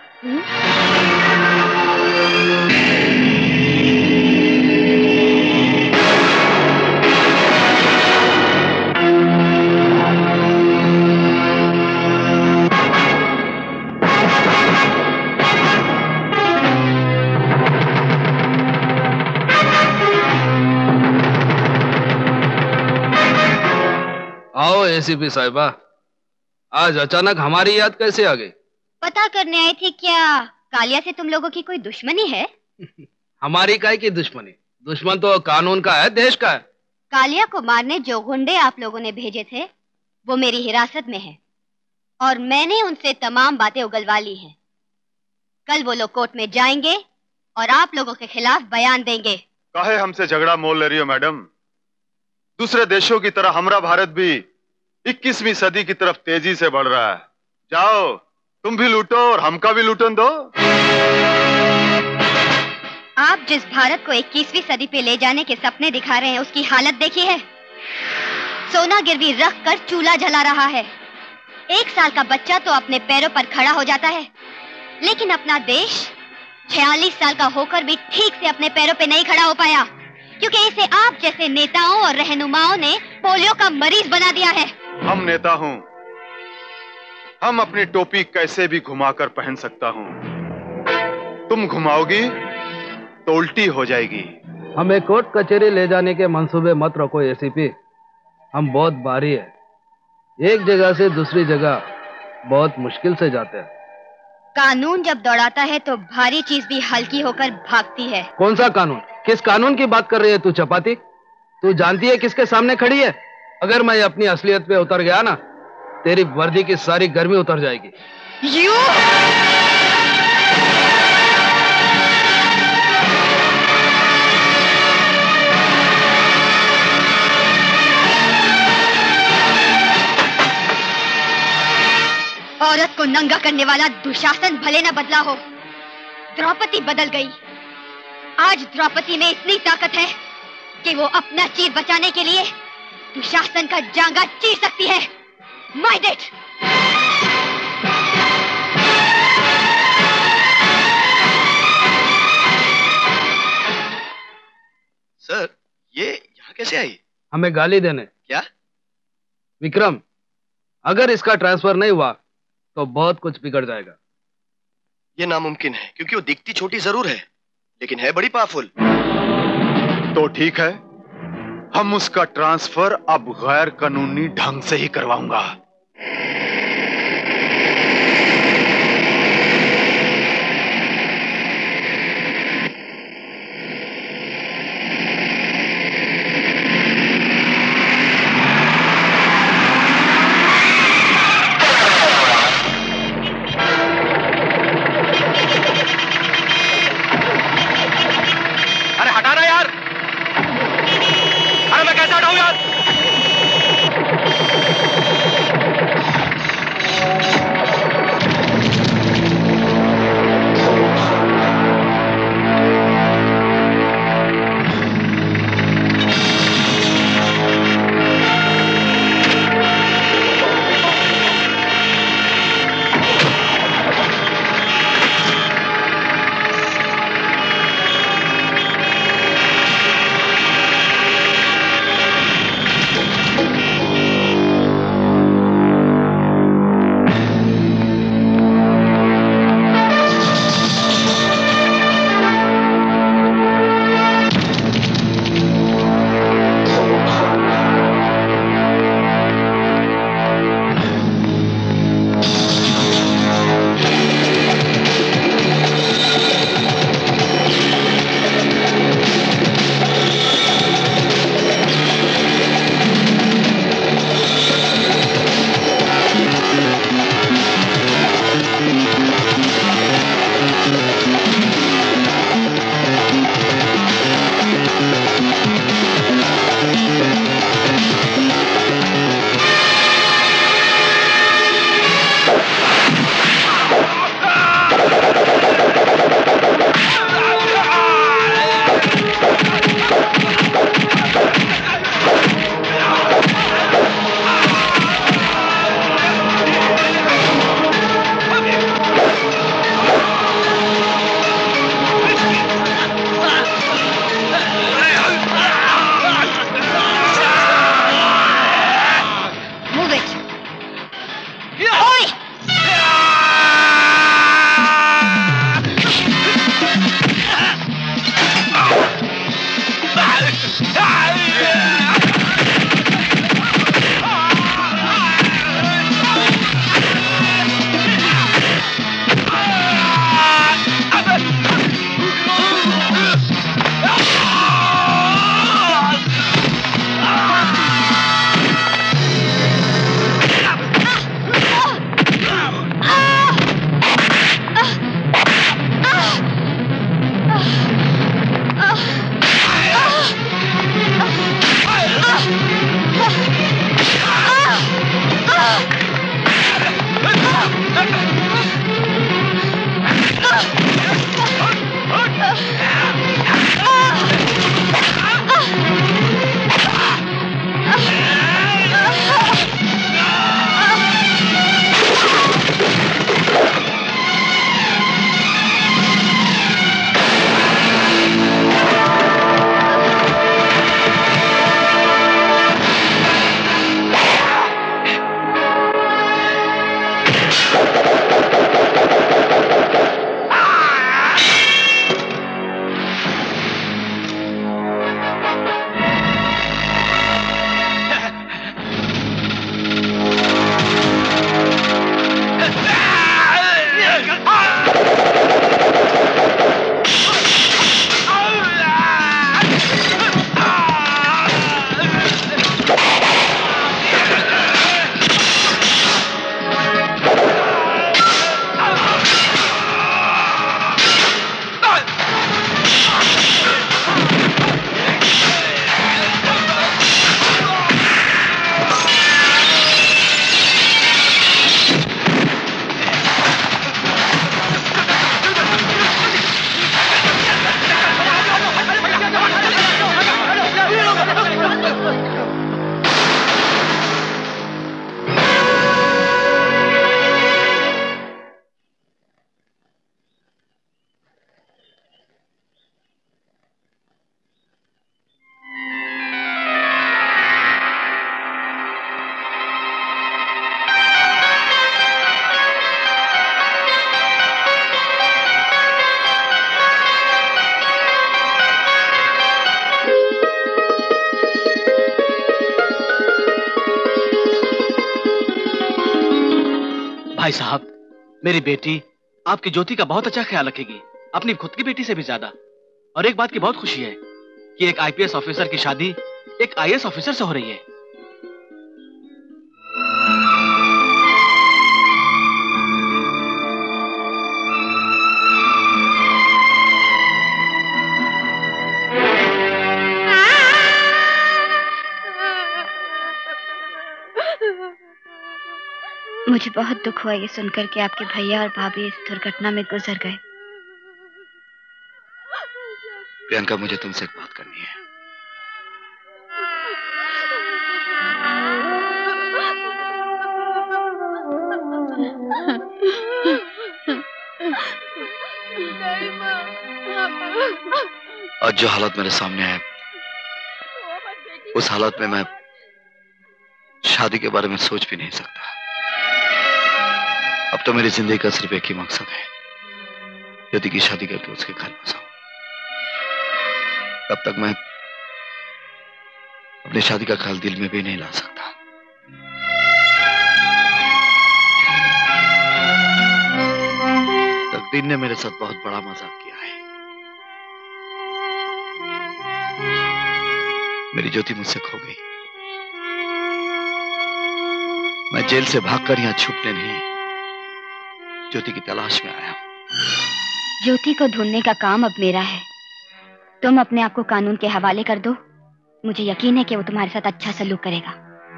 आओ एसीपी साहिबा, आज अचानक हमारी याद कैसे आ गई? पता करने आई थी क्या कालिया से तुम लोगों की कोई दुश्मनी है? हमारी काय की दुश्मनी? दुश्मन तो कानून का है, देश का है। कालिया को मारने जो गुंडे आप लोगों ने भेजे थे वो मेरी हिरासत में है और मैंने उनसे तमाम बातें उगलवा ली हैं। कल वो लोग कोर्ट में जाएंगे और आप लोगों के खिलाफ बयान देंगे। काहे हमसे झगड़ा मोल ले रही हो मैडम? दूसरे देशों की तरह हमारा भारत भी इक्कीसवीं सदी की तरफ तेजी से बढ़ रहा है। जाओ तुम भी लूटो और हमका भी लूटन दो। आप जिस भारत को इक्कीसवीं सदी पे ले जाने के सपने दिखा रहे हैं उसकी हालत देखी है? सोना गिरवी रख कर चूल्हा जला रहा है। एक साल का बच्चा तो अपने पैरों पर खड़ा हो जाता है, लेकिन अपना देश छियालीस साल का होकर भी ठीक से अपने पैरों पे नहीं खड़ा हो पाया, क्योंकि इसे आप जैसे नेताओं और रहनुमाओं ने पोलियो का मरीज बना दिया है। हम नेता हूं, हम अपनी टोपी कैसे भी घुमाकर पहन सकता हूं, तुम घुमाओगी तो उल्टी हो जाएगी। हमें कोर्ट कचहरी ले जाने के मंसूबे मत रखो एसीपी, हम बहुत भारी है। एक जगह से दूसरी जगह बहुत मुश्किल से जाते हैं। कानून जब दौड़ाता है तो भारी चीज भी हल्की होकर भागती है। कौन सा कानून? किस कानून की बात कर रही है तू चपाती? तू जानती है किसके सामने खड़ी है? अगर मैं अपनी असलियत पे उतर गया ना, तेरी वर्दी की सारी गर्मी उतर जाएगी। यू औरत को नंगा करने वाला दुशासन भले न बदला हो, द्रौपदी बदल गई। आज द्रौपदी में इतनी ताकत है कि वो अपना चीर बचाने के लिए दुशासन का जांघा चीर सकती है। Mind it! सर, ये यहाँ कैसे आई? हमें गाली देने। क्या? विक्रम, अगर इसका ट्रांसफर नहीं हुआ तो बहुत कुछ बिगड़ जाएगा। ये नामुमकिन है, क्योंकि वो दिखती छोटी जरूर है, लेकिन है बड़ी पावरफुल। तो ठीक है, हम उसका ट्रांसफर अब गैर कानूनी ढंग से ही करवाऊंगा। अरे हटाना यार! अरे मैं कैसे हटाऊं यार? भाई साहब, मेरी बेटी आपकी ज्योति का बहुत अच्छा ख्याल रखेगी, अपनी खुद की बेटी से भी ज्यादा। और एक बात की बहुत खुशी है कि एक आईपीएस ऑफिसर की शादी एक आईएएस ऑफिसर से हो रही है। मुझे बहुत दुख हुआ ये सुनकर कि आपके भैया और भाभी इस दुर्घटना में गुजर गए। प्रियंका, मुझे तुमसे एक बात करनी है। आज जो हालत मेरे सामने है, उस हालत में मैं शादी के बारे में सोच भी नहीं सकता। अब तो मेरी जिंदगी का सिर्फ एक ही मकसद है, यदि की शादी करके उसके घर बसाऊं। तब तक मैं अपनी शादी का ख्याल दिल में भी नहीं ला सकता। तकदीर ने मेरे साथ बहुत बड़ा मजाक किया है। मेरी ज्योति मुझसे खो गई। मैं जेल से भागकर यहां छुपने नहीं, ज्योति की तलाश में आया हूं। ज्योति को ढूंढने का काम अब मेरा है। तुम अपने आप को कानून के हवाले कर दो। मुझे यकीन है कि वो तुम्हारे साथ अच्छा सलूक करेगा।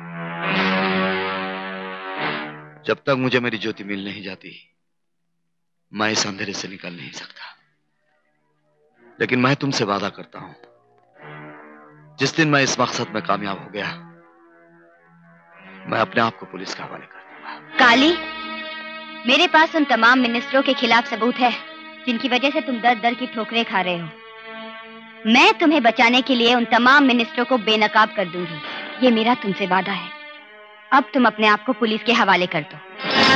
जब तक मुझे मेरी ज्योति मिल नहीं जाती, मैं इस अंधेरे से निकल नहीं सकता। लेकिन मैं तुमसे वादा करता हूं, जिस दिन मैं इस मकसद में कामयाब हो गया, मैं अपने आप को पुलिस के हवाले कर दूंगा। काली, मेरे पास उन तमाम मिनिस्टरों के खिलाफ सबूत है जिनकी वजह से तुम दर दर की ठोकरें खा रहे हो। मैं तुम्हें बचाने के लिए उन तमाम मिनिस्टरों को बेनकाब कर दूंगी। ये मेरा तुमसे वादा है। अब तुम अपने आप को पुलिस के हवाले कर दो।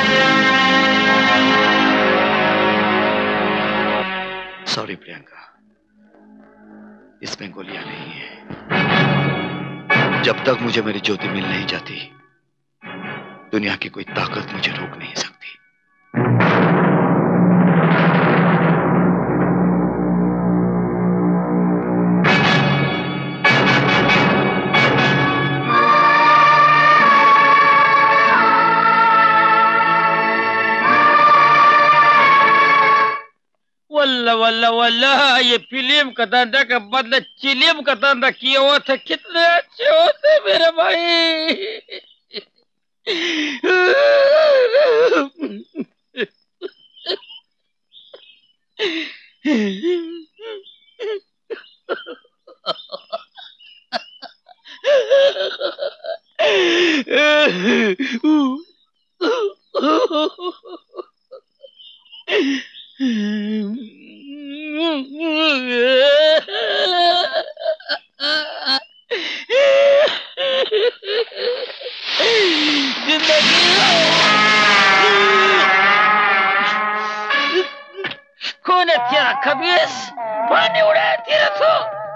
सॉरी प्रियंका, इसमें गोलियां नहीं है। जब तक मुझे मेरी ज्योति मिल नहीं जाती, दुनिया की कोई ताकत मुझे रोक नहीं सकती। वल्ला वल्ला वल्ला, ये फिल्म का धंधा का बदला चिलिम का धंधा किया हुआ था। कितने अच्छे होते मेरे भाई। कौन है तेरा खबीस? पानी उड़ाया तेरा तो।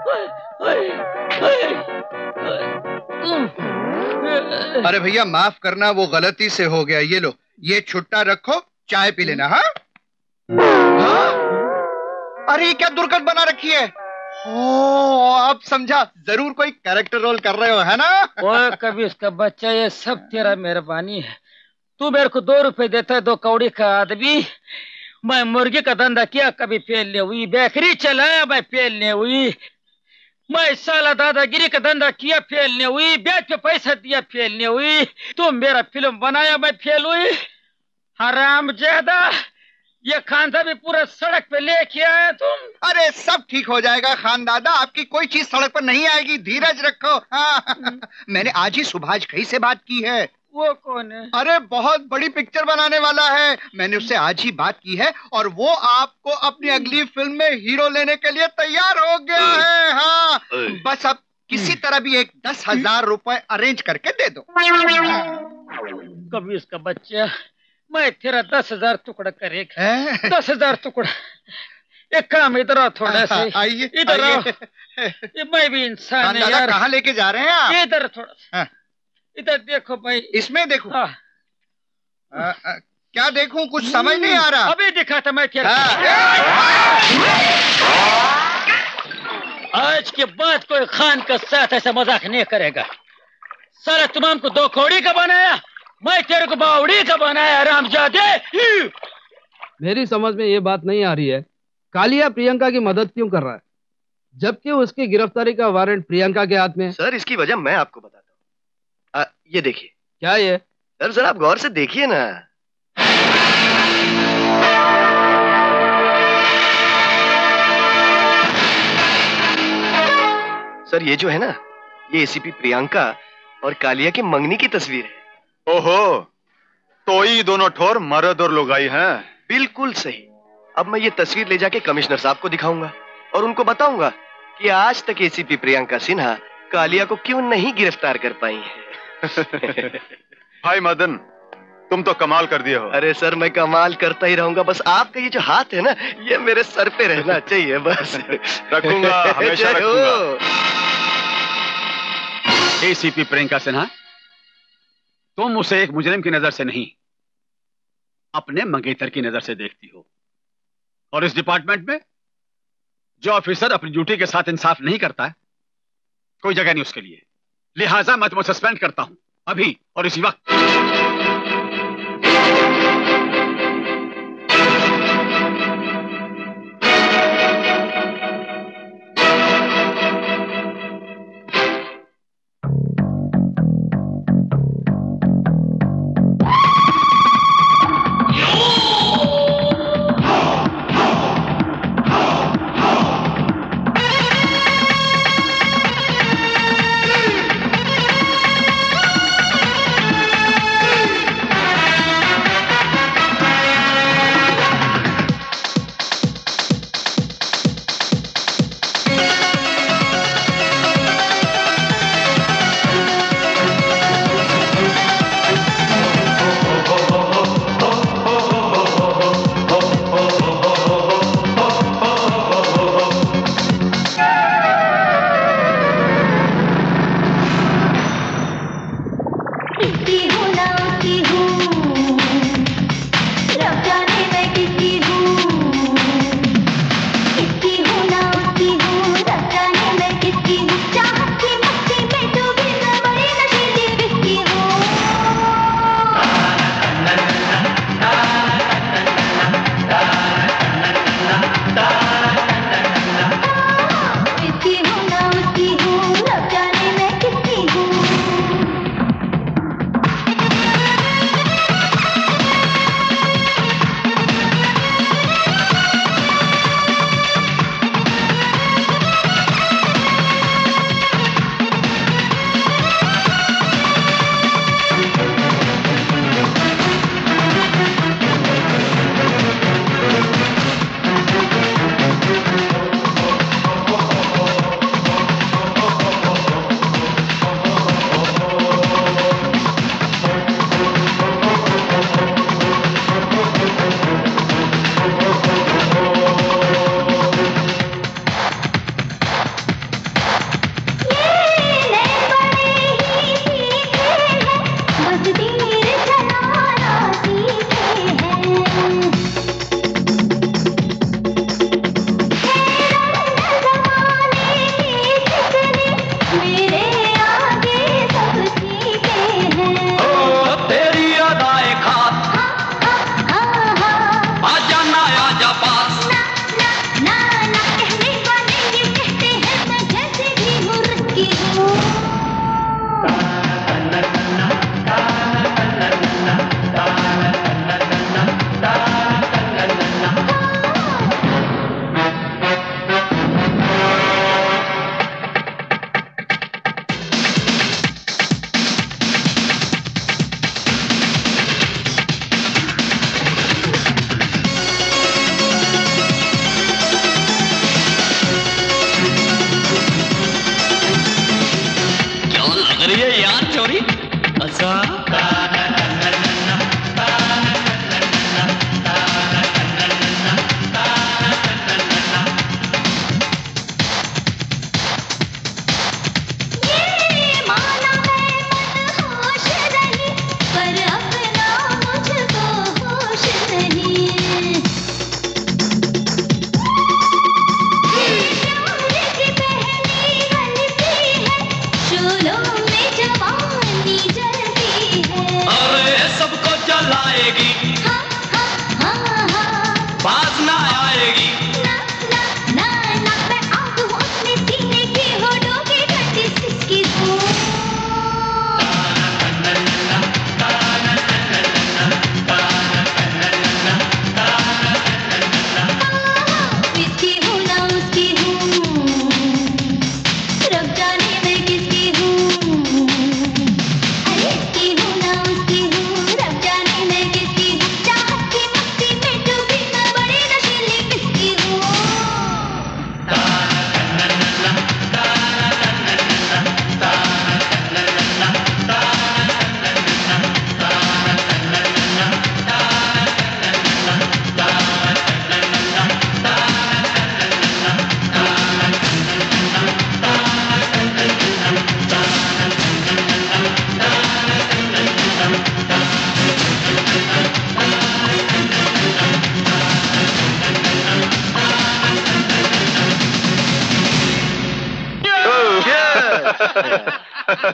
अरे भैया माफ करना, वो गलती से हो गया। ये लो, ये छुट्टा रखो, चाय पी लेना। हाँ? हाँ? अरे ये क्या दुर्गत बना रखी है? ओ, अब समझा, जरूर कोई कैरेक्टर रोल कर रहे हो, है ना? ओए कबीस का बच्चा, ये सब तेरा मेहरबानी है। तू मेरे को दो रुपए देता है, दो कौड़ी का आदमी। मैं मुर्गी का धंधा किया, कभी फेलने हुई। बेकरी चलाया, मैं फेलने हुई। मैं साला दादागिरी का धंधा किया, फेलने हुई। बेच पे पैसा दिया, फेलने हुई। तुम मेरा फिल्म बनाया, मैं फेल हुई। हराम ज्यादा, ये खानसा भी पूरा सड़क पे लेके आया तुम। अरे सब ठीक हो जाएगा खान दादा, आपकी कोई चीज सड़क पर नहीं आएगी, धीरज रखो। हाँ। मैंने आज ही सुभाष घई से बात की है। वो कौन है? अरे बहुत बड़ी पिक्चर बनाने वाला है। मैंने उससे आज ही बात की है और वो आपको अपनी अगली फिल्म में हीरो लेने के लिए तैयार हो गया है। हाँ, बस अब किसी तरह भी एक दस हजार रुपए अरेंज करके दे दो। कभी इसका बच्चा, मैं तेरा दस हजार टुकड़ा करेगा। दस हजार टुकड़ा। एक काम, इधर आओ थोड़ा से। आइए, इधर आओ। मैं भी इंसान है यार। कहाँ लेके जा रहे हैं आप? इधर थोड़ा सा। इधर देखो भाई। इसमें देखो। हाँ। आ, आ, क्या देखूं, कुछ समझ नहीं आ रहा। अभी दिखा था मैं तेरे आज के बाद कोई खान के साथ ऐसा मजाक नहीं करेगा। सारा तमाम को दो कौड़ी का बनाया, मैं तेरे को बावड़ी का बनाया रामजादे। मेरी समझ में ये बात नहीं आ रही है, कालिया प्रियंका की मदद क्यों कर रहा है जबकि उसकी गिरफ्तारी का वारंट प्रियंका के हाथ में। सर इसकी वजह मैं आपको बताता हूँ। ये देखिए। क्या ये? सर सर आप गौर से देखिए ना। सर ये जो है ना, ये एसीपी प्रियंका और कालिया की मंगनी की तस्वीर है। ओहो, तो ये दोनों ठोर मर्द और लुगाई हैं। बिल्कुल सही। अब मैं ये तस्वीर ले जाके कमिश्नर साहब को दिखाऊंगा और उनको बताऊंगा कि आज तक एसीपी प्रियंका सिन्हा कालिया को क्यों नहीं गिरफ्तार कर पाई है। भाई मदन, तुम तो कमाल कर दिए हो। अरे सर मैं कमाल करता ही रहूंगा, बस आपका ये जो हाथ है ना, ये मेरे सर पे रहना चाहिए बस। रखूंगा, हमेशा रखूंगा। एसीपी प्रियंका सिन्हा, तुम उसे एक मुजरिम की नजर से नहीं, अपने मंगेतर की नजर से देखती हो, और इस डिपार्टमेंट में जो ऑफिसर अपनी ड्यूटी के साथ इंसाफ नहीं करता है, कोई जगह नहीं उसके लिए। लिहाजा मैं तुम्हें सस्पेंड करता हूं अभी और इसी वक्त।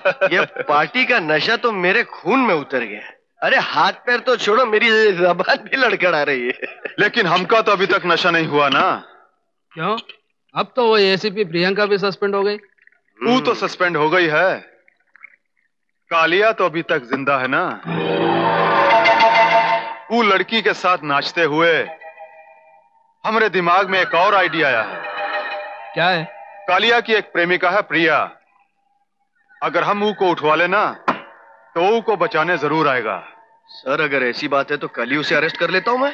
ये पार्टी का नशा तो मेरे खून में उतर गया। अरे हाथ पैर तो छोड़ो, मेरी ज़बान भी लड़खड़ा रही है। लेकिन हमका तो अभी तक नशा नहीं हुआ ना। क्यों? अब तो वो एसीपी प्रियंका भी सस्पेंड हो गई। वो तो सस्पेंड हो गई है, कालिया तो अभी तक जिंदा है ना। वो लड़की के साथ नाचते हुए हमारे दिमाग में एक और आइडिया आया है। क्या है? कालिया की एक प्रेमिका है प्रिया। अगर हम वो को उठवा लेना तो वो को बचाने जरूर आएगा। सर अगर ऐसी बात है तो कल ही उसे अरेस्ट कर लेता हूं मैं।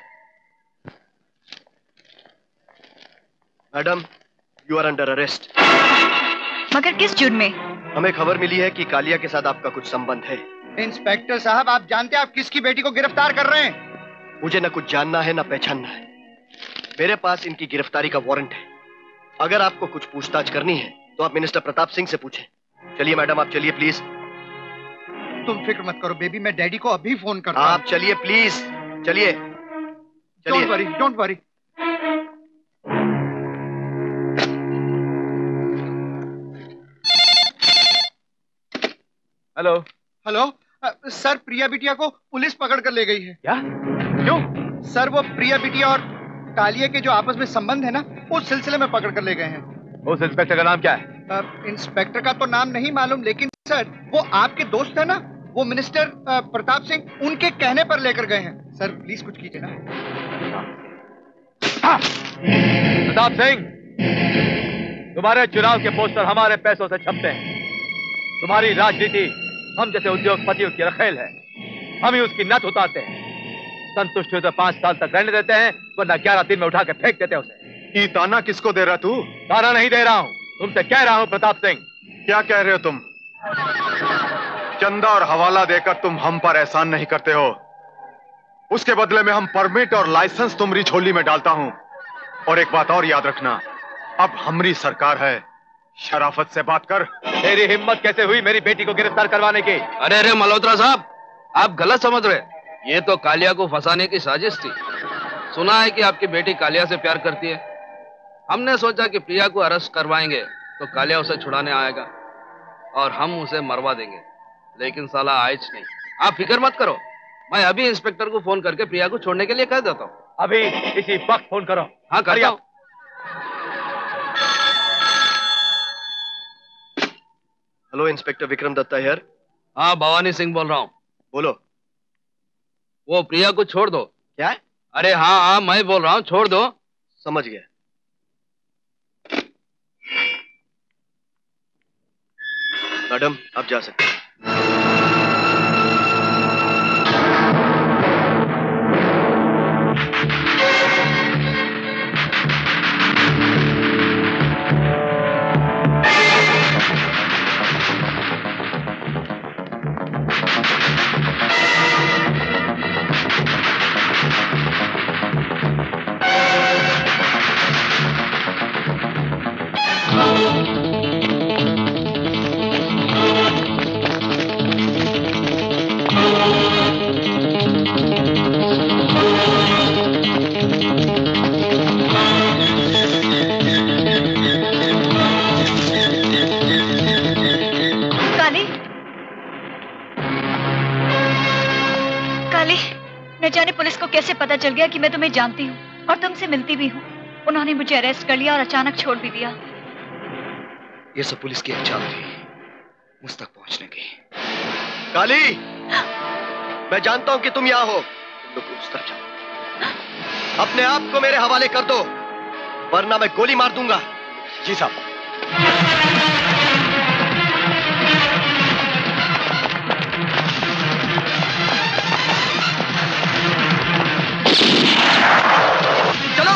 Madam, you are under arrest. मगर किस जुर्म में? हमें खबर मिली है कि कालिया के साथ आपका कुछ संबंध है। इंस्पेक्टर साहब, आप जानते हैं आप किसकी बेटी को गिरफ्तार कर रहे हैं? मुझे न कुछ जानना है न पहचानना है। मेरे पास इनकी गिरफ्तारी का वारंट है। अगर आपको कुछ पूछताछ करनी है तो आप मिनिस्टर प्रताप सिंह से पूछें। चलिए मैडम, आप चलिए प्लीज। तुम फिक्र मत करो बेबी, मैं डैडी को अभी फोन करता हूं। आप चलिए प्लीज, चलिए। Don't worry, don't worry. Hello hello sir, Priya बिटिया को पुलिस पकड़ कर ले गई है। क्या? क्यों? सर वो प्रिया बिटिया और कालिया के जो आपस में संबंध है ना, उस सिलसिले में पकड़ कर ले गए हैं। उस इंस्पेक्टर का नाम क्या है? आ, इंस्पेक्टर का तो नाम नहीं मालूम, लेकिन सर वो आपके दोस्त है ना, वो मिनिस्टर प्रताप सिंह, उनके कहने पर लेकर गए हैं। सर प्लीज कुछ कीजिए ना। प्रताप सिंह, तुम्हारे चुनाव के पोस्टर हमारे पैसों से छपते हैं। तुम्हारी राजनीति हम जैसे उद्योगपतियों की रखेल है, हम ही उसकी नथ उतारते हैं। संतुष्ट हुए तो पांच साल तक रहने देते हैं, वरना ग्यारह दिन में उठा के फेंक देते हैं उसे। ये ताना किसको दे रहा तू? ताना नहीं दे रहा हूं, तुमसे कह रहा हूं प्रताप सिंह। क्या कह रहे हो तुम? चंदा और हवाला देकर तुम हम पर एहसान नहीं करते हो, उसके बदले में हम परमिट और लाइसेंस तुम्हारी झोली में डालता हूं। और एक बात और याद रखना, अब हमारी सरकार है, शराफत से बात कर। तेरी हिम्मत कैसे हुई मेरी बेटी को गिरफ्तार करवाने की? अरे अरे मल्होत्रा साहब, आप गलत समझ रहे। ये तो कालिया को फंसाने की साजिश थी। सुना है कि आपकी बेटी कालिया से प्यार करती है। हमने सोचा कि प्रिया को अरेस्ट करवाएंगे तो कालिया उसे छुड़ाने आएगा और हम उसे मरवा देंगे, लेकिन साला आयच नहीं। आप फिक्र मत करो, मैं अभी इंस्पेक्टर को फोन करके प्रिया को छोड़ने के लिए कह देता हूँ। अभी इसी वक्त फोन करो। हाँ करता हूँ। Hello, inspector Vikram Datta here. हाँ, भवानी सिंह बोल रहा हूँ। बोलो। वो प्रिया को छोड़ दो। क्या? अरे हाँ हाँ, मैं बोल रहा हूँ, छोड़ दो। समझ गया। मैडम, आप जा सकते हैं। कैसे पता चल गया कि मैं तुम्हें जानती हूँ और तुमसे मिलती भी हूँ? उन्होंने मुझे अरेस्ट कर लिया और अचानक छोड़ भी दिया। ये सब पुलिस की एक चाल थी मुझ तक पहुंचने की। काली, मैं जानता हूं कि तुम यहाँ हो। तुम लोग उस तरफ जाओ, अपने आप को मेरे हवाले कर दो वरना मैं गोली मार दूंगा। जी साहब। चलो।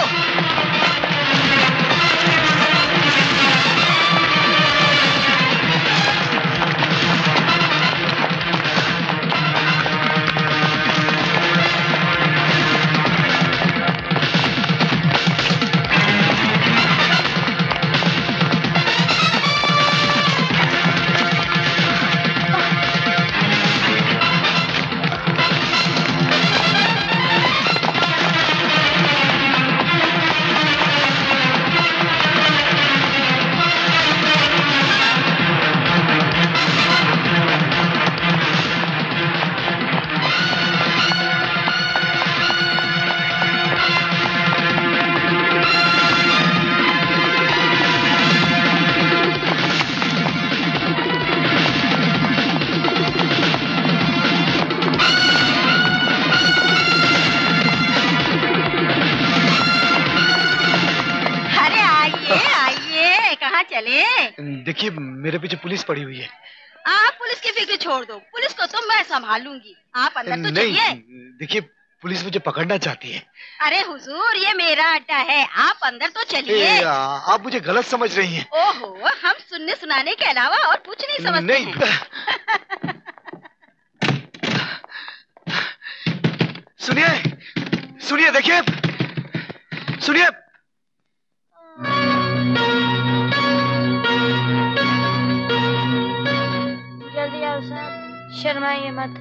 देखिए मेरे पीछे पुलिस पड़ी हुई है। आप पुलिस की फिक्र छोड़ दो, पुलिस को तो मैं संभालूंगी, आप अंदर तो चलिए। देखिए पुलिस मुझे पकड़ना चाहती है। अरे हुजूर, ये मेरा अड्डा है, आप अंदर तो चलिए। ए, आप मुझे गलत समझ रही हैं। ओहो, हम सुनने सुनाने के अलावा और कुछ नहीं समझते नहीं। हैं। सुनिए सुनिए, देखिए सुनिए। जल्दी आओ साहब, शर्माइए मत।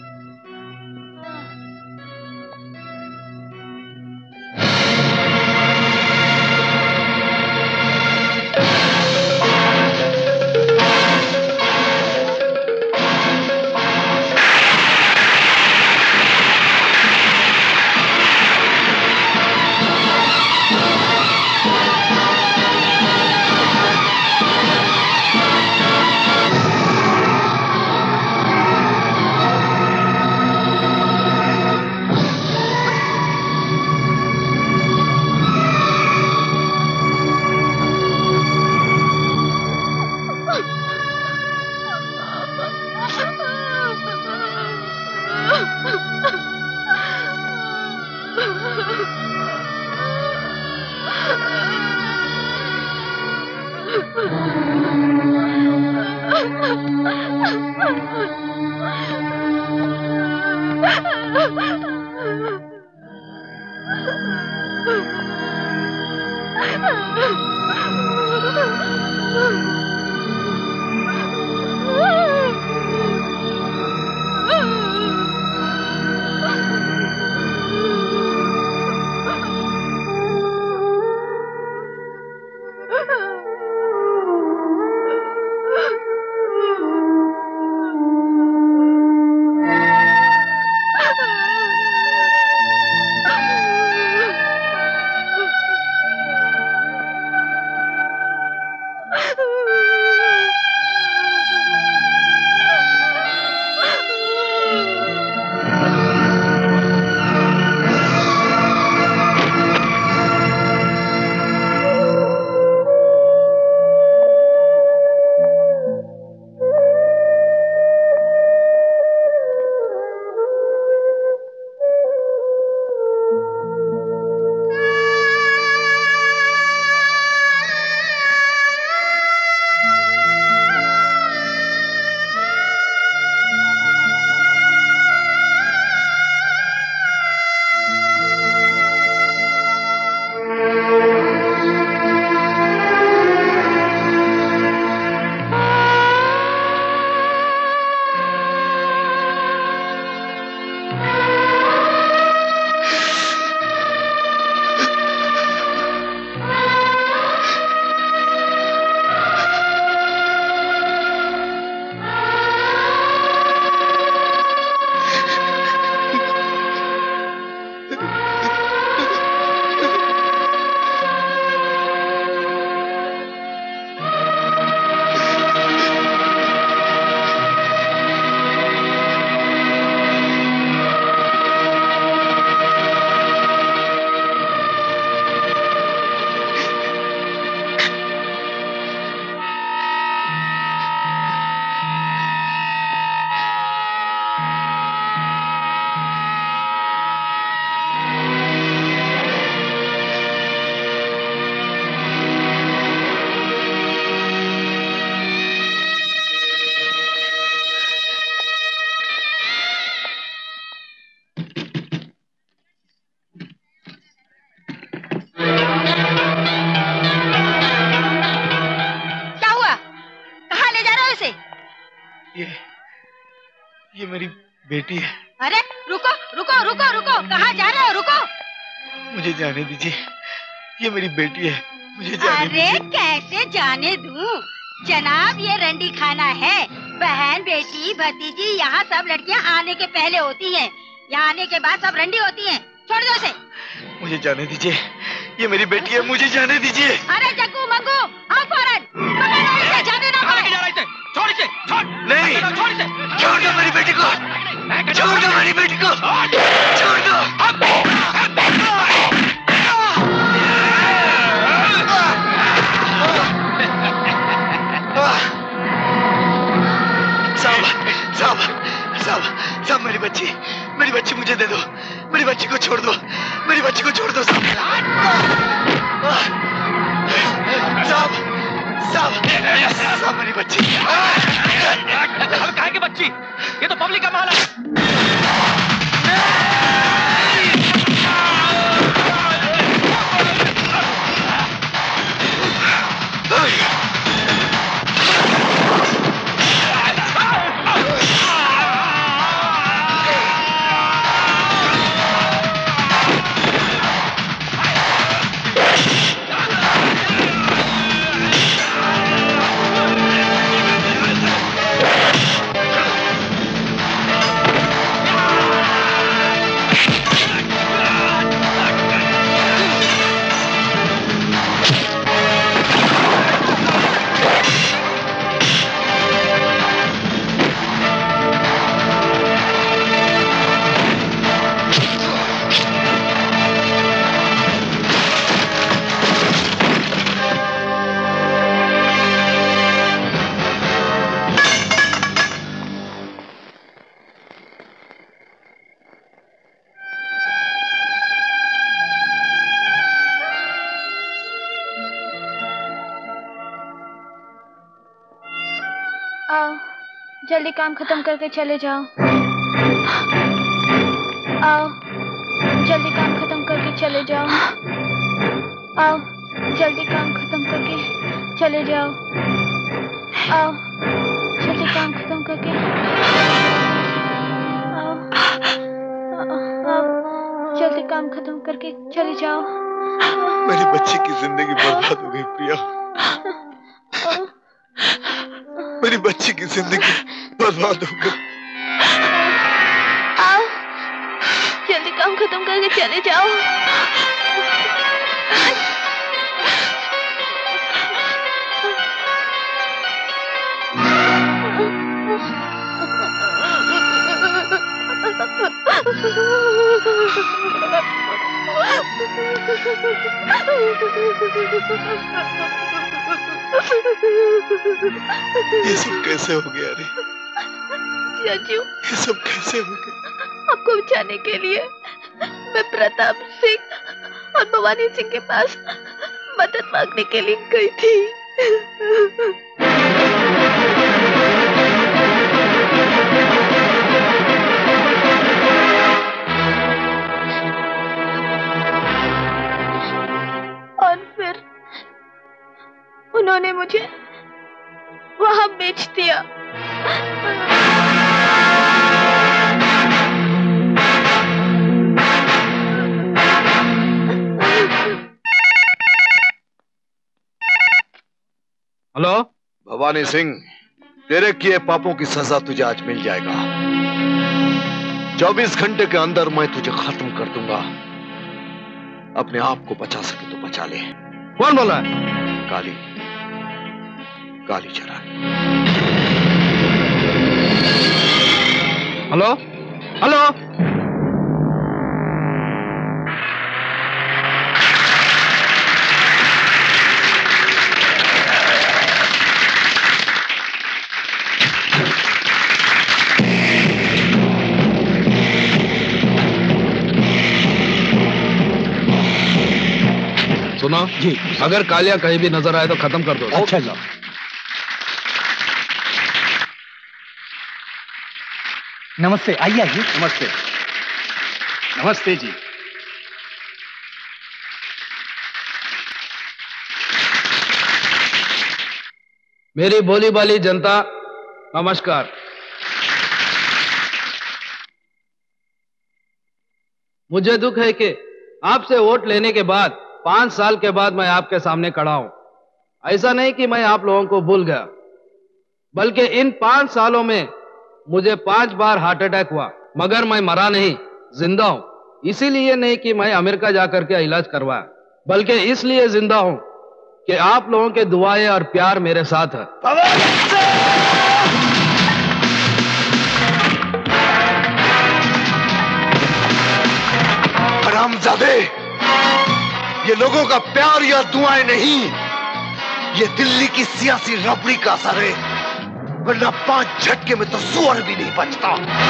ये मेरी बेटी है। अरे रुको रुको रुको रुको, कहाँ जा रहे हो? रुको, मुझे जाने दीजिए, ये मेरी बेटी है, मुझे जाने अरे दीजिए। कैसे जाने दूं? जनाब ये रंडी खाना है, बहन बेटी भतीजी यहाँ सब लड़कियाँ आने के पहले होती हैं, यहाँ आने के बाद सब रंडी होती हैं। छोड़ दो इसे। मुझे जाने दीजिए, ये मेरी बेटी है, मुझे जाने दीजिए। अरे जग्गू मंगू आओ फौरन, पकड़ो इसे, जाने ना पाए। छोड़ इसे, छोड़। नहीं, छोड़ इसे, छोड़ दो मेरी बेटी को, छोड़ दो मेरी बेटी को, छोड़ दो। साहब मेरी बच्ची, मेरी बच्ची मुझे दे दो, मेरी बच्ची को छोड़ दो, मेरी बच्ची को छोड़ दो साहब। साहब, साहब, साहब मेरी बच्ची। कहाँ की बच्ची? ये तो पब्लिक का माल है। जल्दी काम खत्म करके चले जाओ। आओ, जल्दी काम खत्म करके चले जाओ। आओ, जल्दी काम खत्म करके चले जाओ। आओ, जल्दी काम खत्म करके आओ, आओ, जल्दी काम खत्म करके चले जाओ। मेरी बच्ची की जिंदगी बर्बाद हो गई प्रिया, मेरी बच्ची की जिंदगी बर्बाद हो गई। आओ, जल्दी काम खत्म करके चले जाओ। ये सब कैसे हो गया रे? चाचू, ये सब कैसे हो गया? आपको बचाने के लिए मैं प्रताप सिंह और भवानी सिंह के पास मदद मांगने के लिए गई थी। और फिर उन्होंने मुझे वहां बेच दिया। हेलो भवानी सिंह, तेरे किए पापों की सजा तुझे आज मिल जाएगा। चौबीस घंटे के अंदर मैं तुझे खत्म कर दूंगा। अपने आप को बचा सके तो बचा ले। कौन बोल रहा है? काली, कालीचरण। हेलो हेलो, सुनो जी, अगर कालिया कहीं भी नजर आए तो खत्म कर दो। अच्छा जी। नमस्ते, आइए आइए। नमस्ते। नमस्ते जी। मेरी भोली भाली जनता नमस्कार। मुझे दुख है कि आपसे वोट लेने के बाद पांच साल के बाद मैं आपके सामने खड़ा हूं। ऐसा नहीं कि मैं आप लोगों को भूल गया, बल्कि इन पांच सालों में मुझे पांच बार हार्ट अटैक हुआ, मगर मैं मरा नहीं, जिंदा हूं। इसीलिए नहीं कि मैं अमेरिका जाकर के इलाज करवाया, बल्कि इसलिए जिंदा हूं कि आप लोगों के दुआएं और प्यार मेरे साथ है। हरामजादे, ये लोगों का प्यार या दुआएं नहीं, ये दिल्ली की सियासी रबड़ी का असर है। वरना पांच झटके में तो सुअर भी नहीं बचता।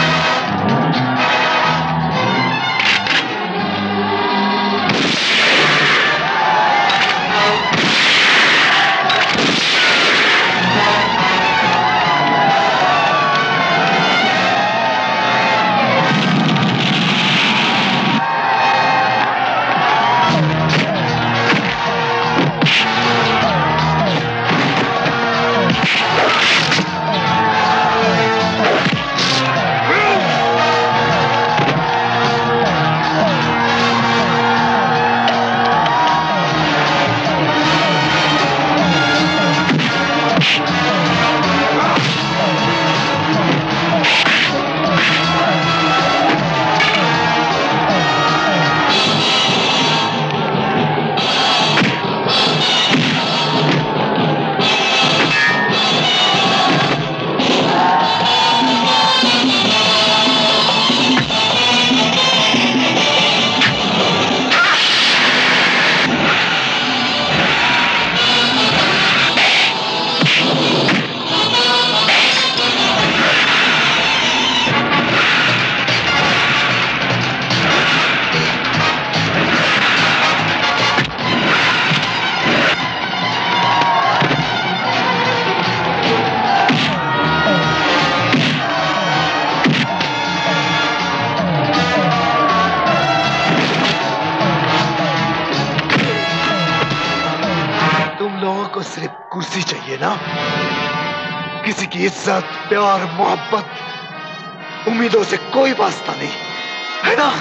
कुर्सी चाहिए ना, किसी की इज्जत, प्यार, मोहब्बत, उम्मीदों से कोई वास्ता नहीं है ना।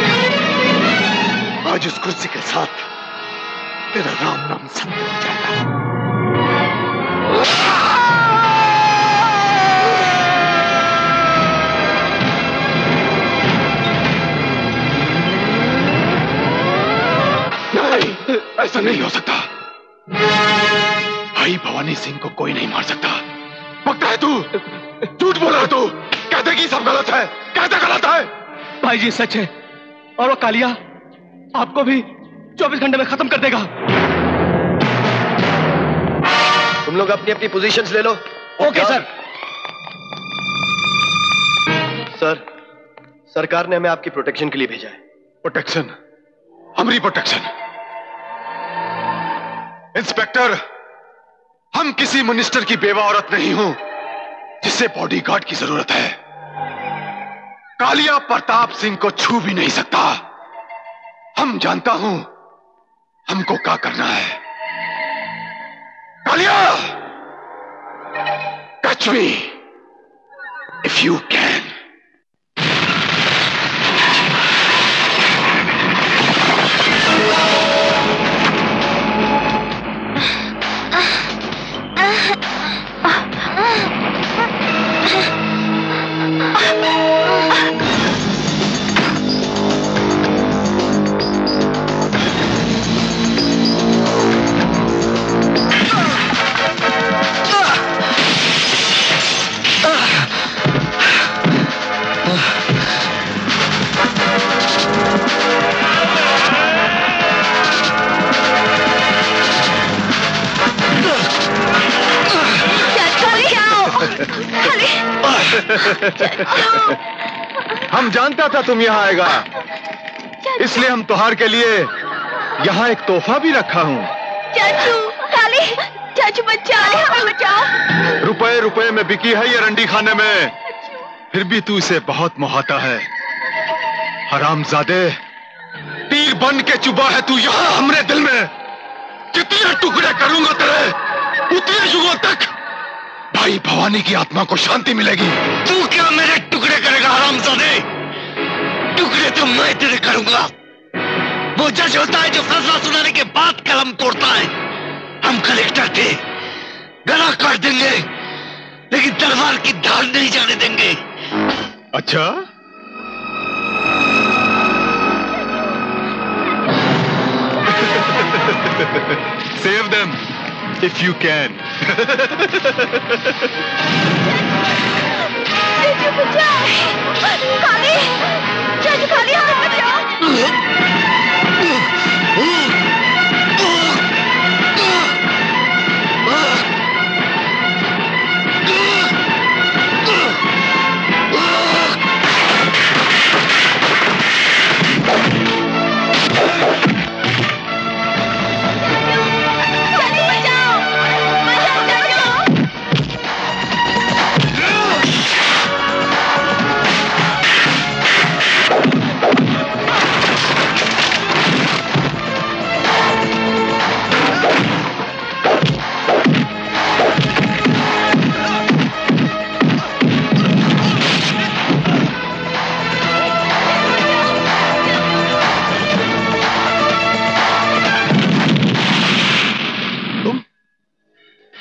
आज उस कुर्सी के साथ तेरा राम नाम सत्य हो जाएगा। नहीं, ऐसा नहीं हो सकता। भाई भवानी सिंह को कोई नहीं मार सकता। पक्का है तू? झूठ बोल रहा है तू? कहते कि सब गलत है, कहते गलत है। भाई जी सच है, और वो कालिया आपको भी चौबीस घंटे में खत्म कर देगा। तुम लोग अपनी अपनी पोजीशंस ले लो। Okay sir. सर, सरकार ने हमें आपकी प्रोटेक्शन के लिए भेजा है। प्रोटेक्शन? हमारी प्रोटेक्शन? इंस्पेक्टर, हम किसी मिनिस्टर की बेवा औरत नहीं हूं जिसे बॉडीगार्ड की जरूरत है। कालिया प्रताप सिंह को छू भी नहीं सकता। हम जानता हूं हमको क्या करना है। Kaliya, touch me if you can. हम जानता था तुम यहाँ आएगा, इसलिए हम त्योहार के लिए यहाँ एक तोहफा भी रखा हूँ। चाचू, काली, चाचू बचाओ, हमें बचाओ। रुपए रुपए में बिकी है ये रंडी खाने में, फिर भी तू इसे बहुत मोहाता है। हरामजादे, तीर बन के चुबा है तू यहाँ हमरे दिल में। जितने टुकड़े करूंगा तेरे, उतने युगों तक भाई भवानी की आत्मा को शांति मिलेगी। तू क्या मेरे टुकड़े करेगा हरामजादे? टुकड़े तो मैं तेरे करूंगा। वो जज होता है जो फैसला सुनाने के बाद कलम तोड़ता है। हम कलेक्टर थे, गला काट देंगे लेकिन तलवार की धार नहीं जाने देंगे। अच्छा, save them if you can. चाचू बचाओ, काली, चाचू काली हमें बचाओ।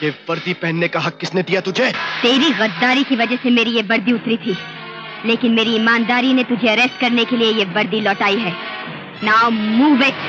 ये वर्दी पहनने का हक किसने दिया तुझे? तेरी गद्दारी की वजह से मेरी ये वर्दी उतरी थी, लेकिन मेरी ईमानदारी ने तुझे अरेस्ट करने के लिए ये वर्दी लौटाई है। Now move it.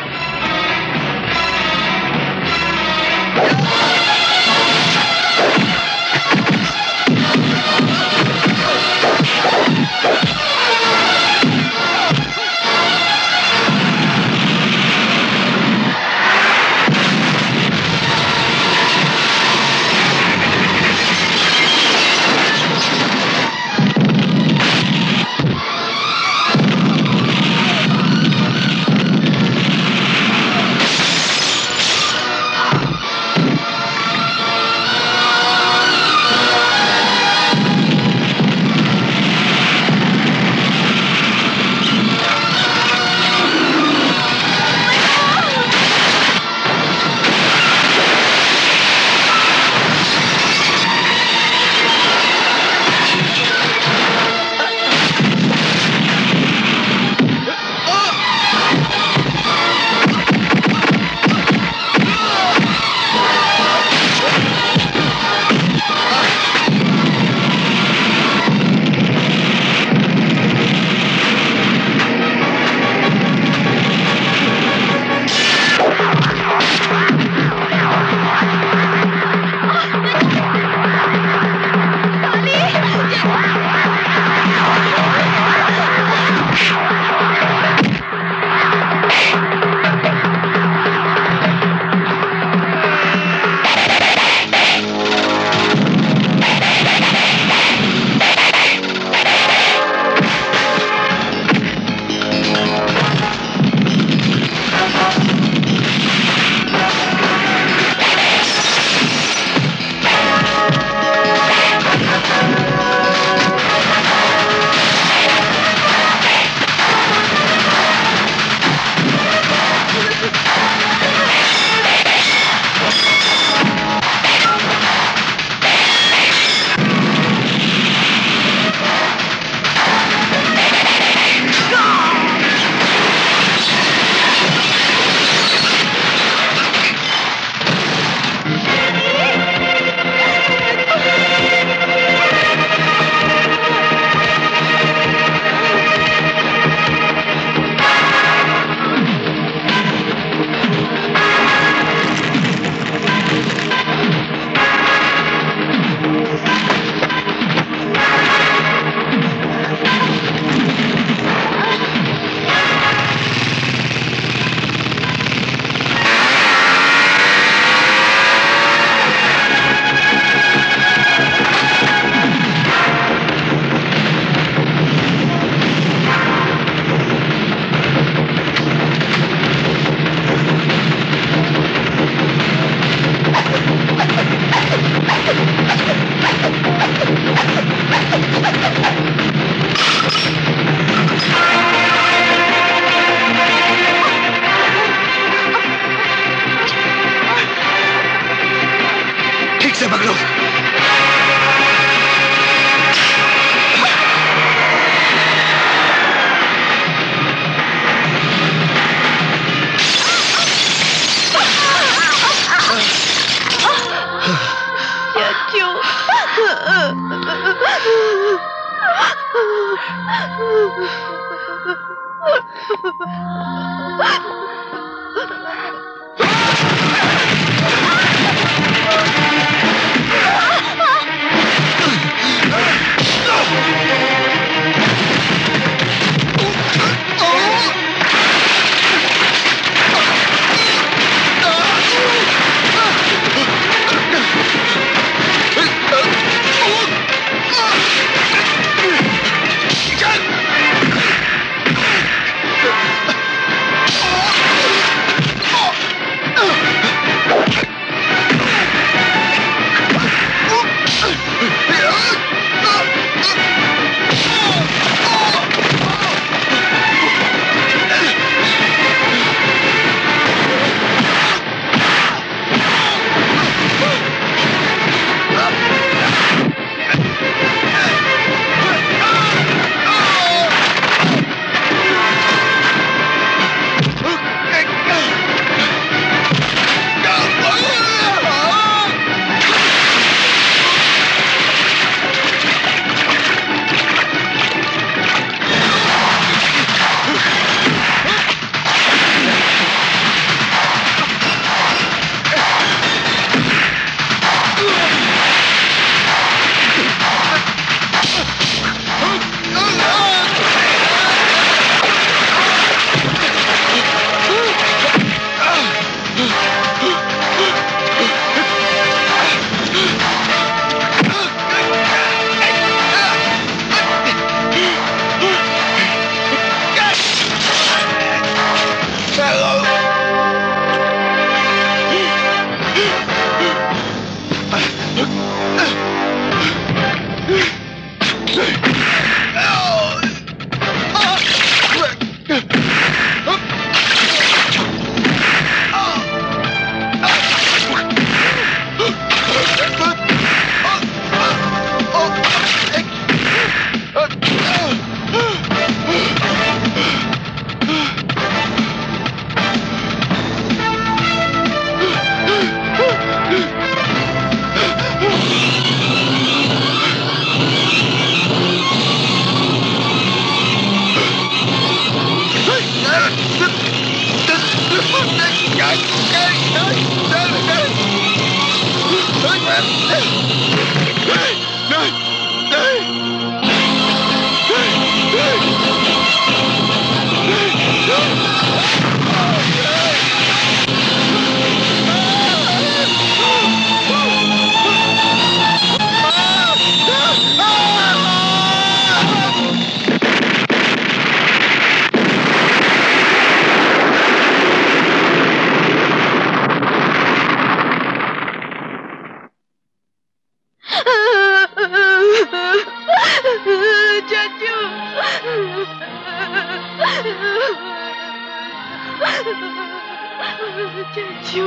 चाचू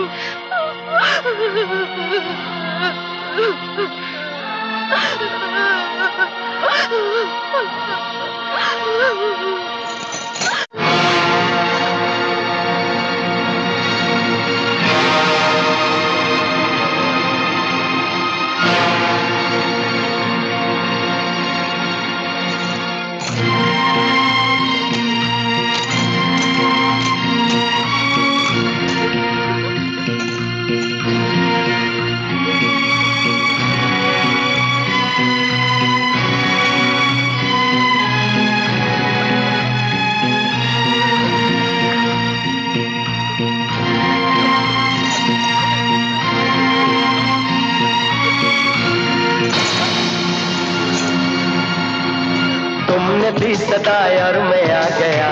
भी सताया और मैं आ गया,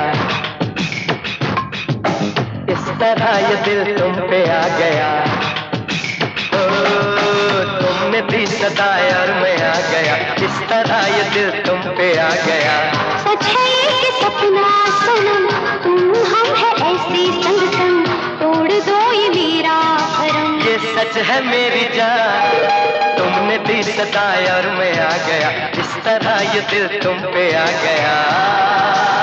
इस तरह ये दिल तुम पे आ गया। ओ, तुमने भी सताया और मैं आ गया, इस तरह ये दिल तुम पे आ गया। सच है ये कि सपना सनम, तुम हम है ऐसी संग संग, तोड़ दो ये मेरा भरम। ये सच है मेरी जान, तुमने भी सताया और मैं आ गया, इस तरह ये दिल तुम पे आ गया।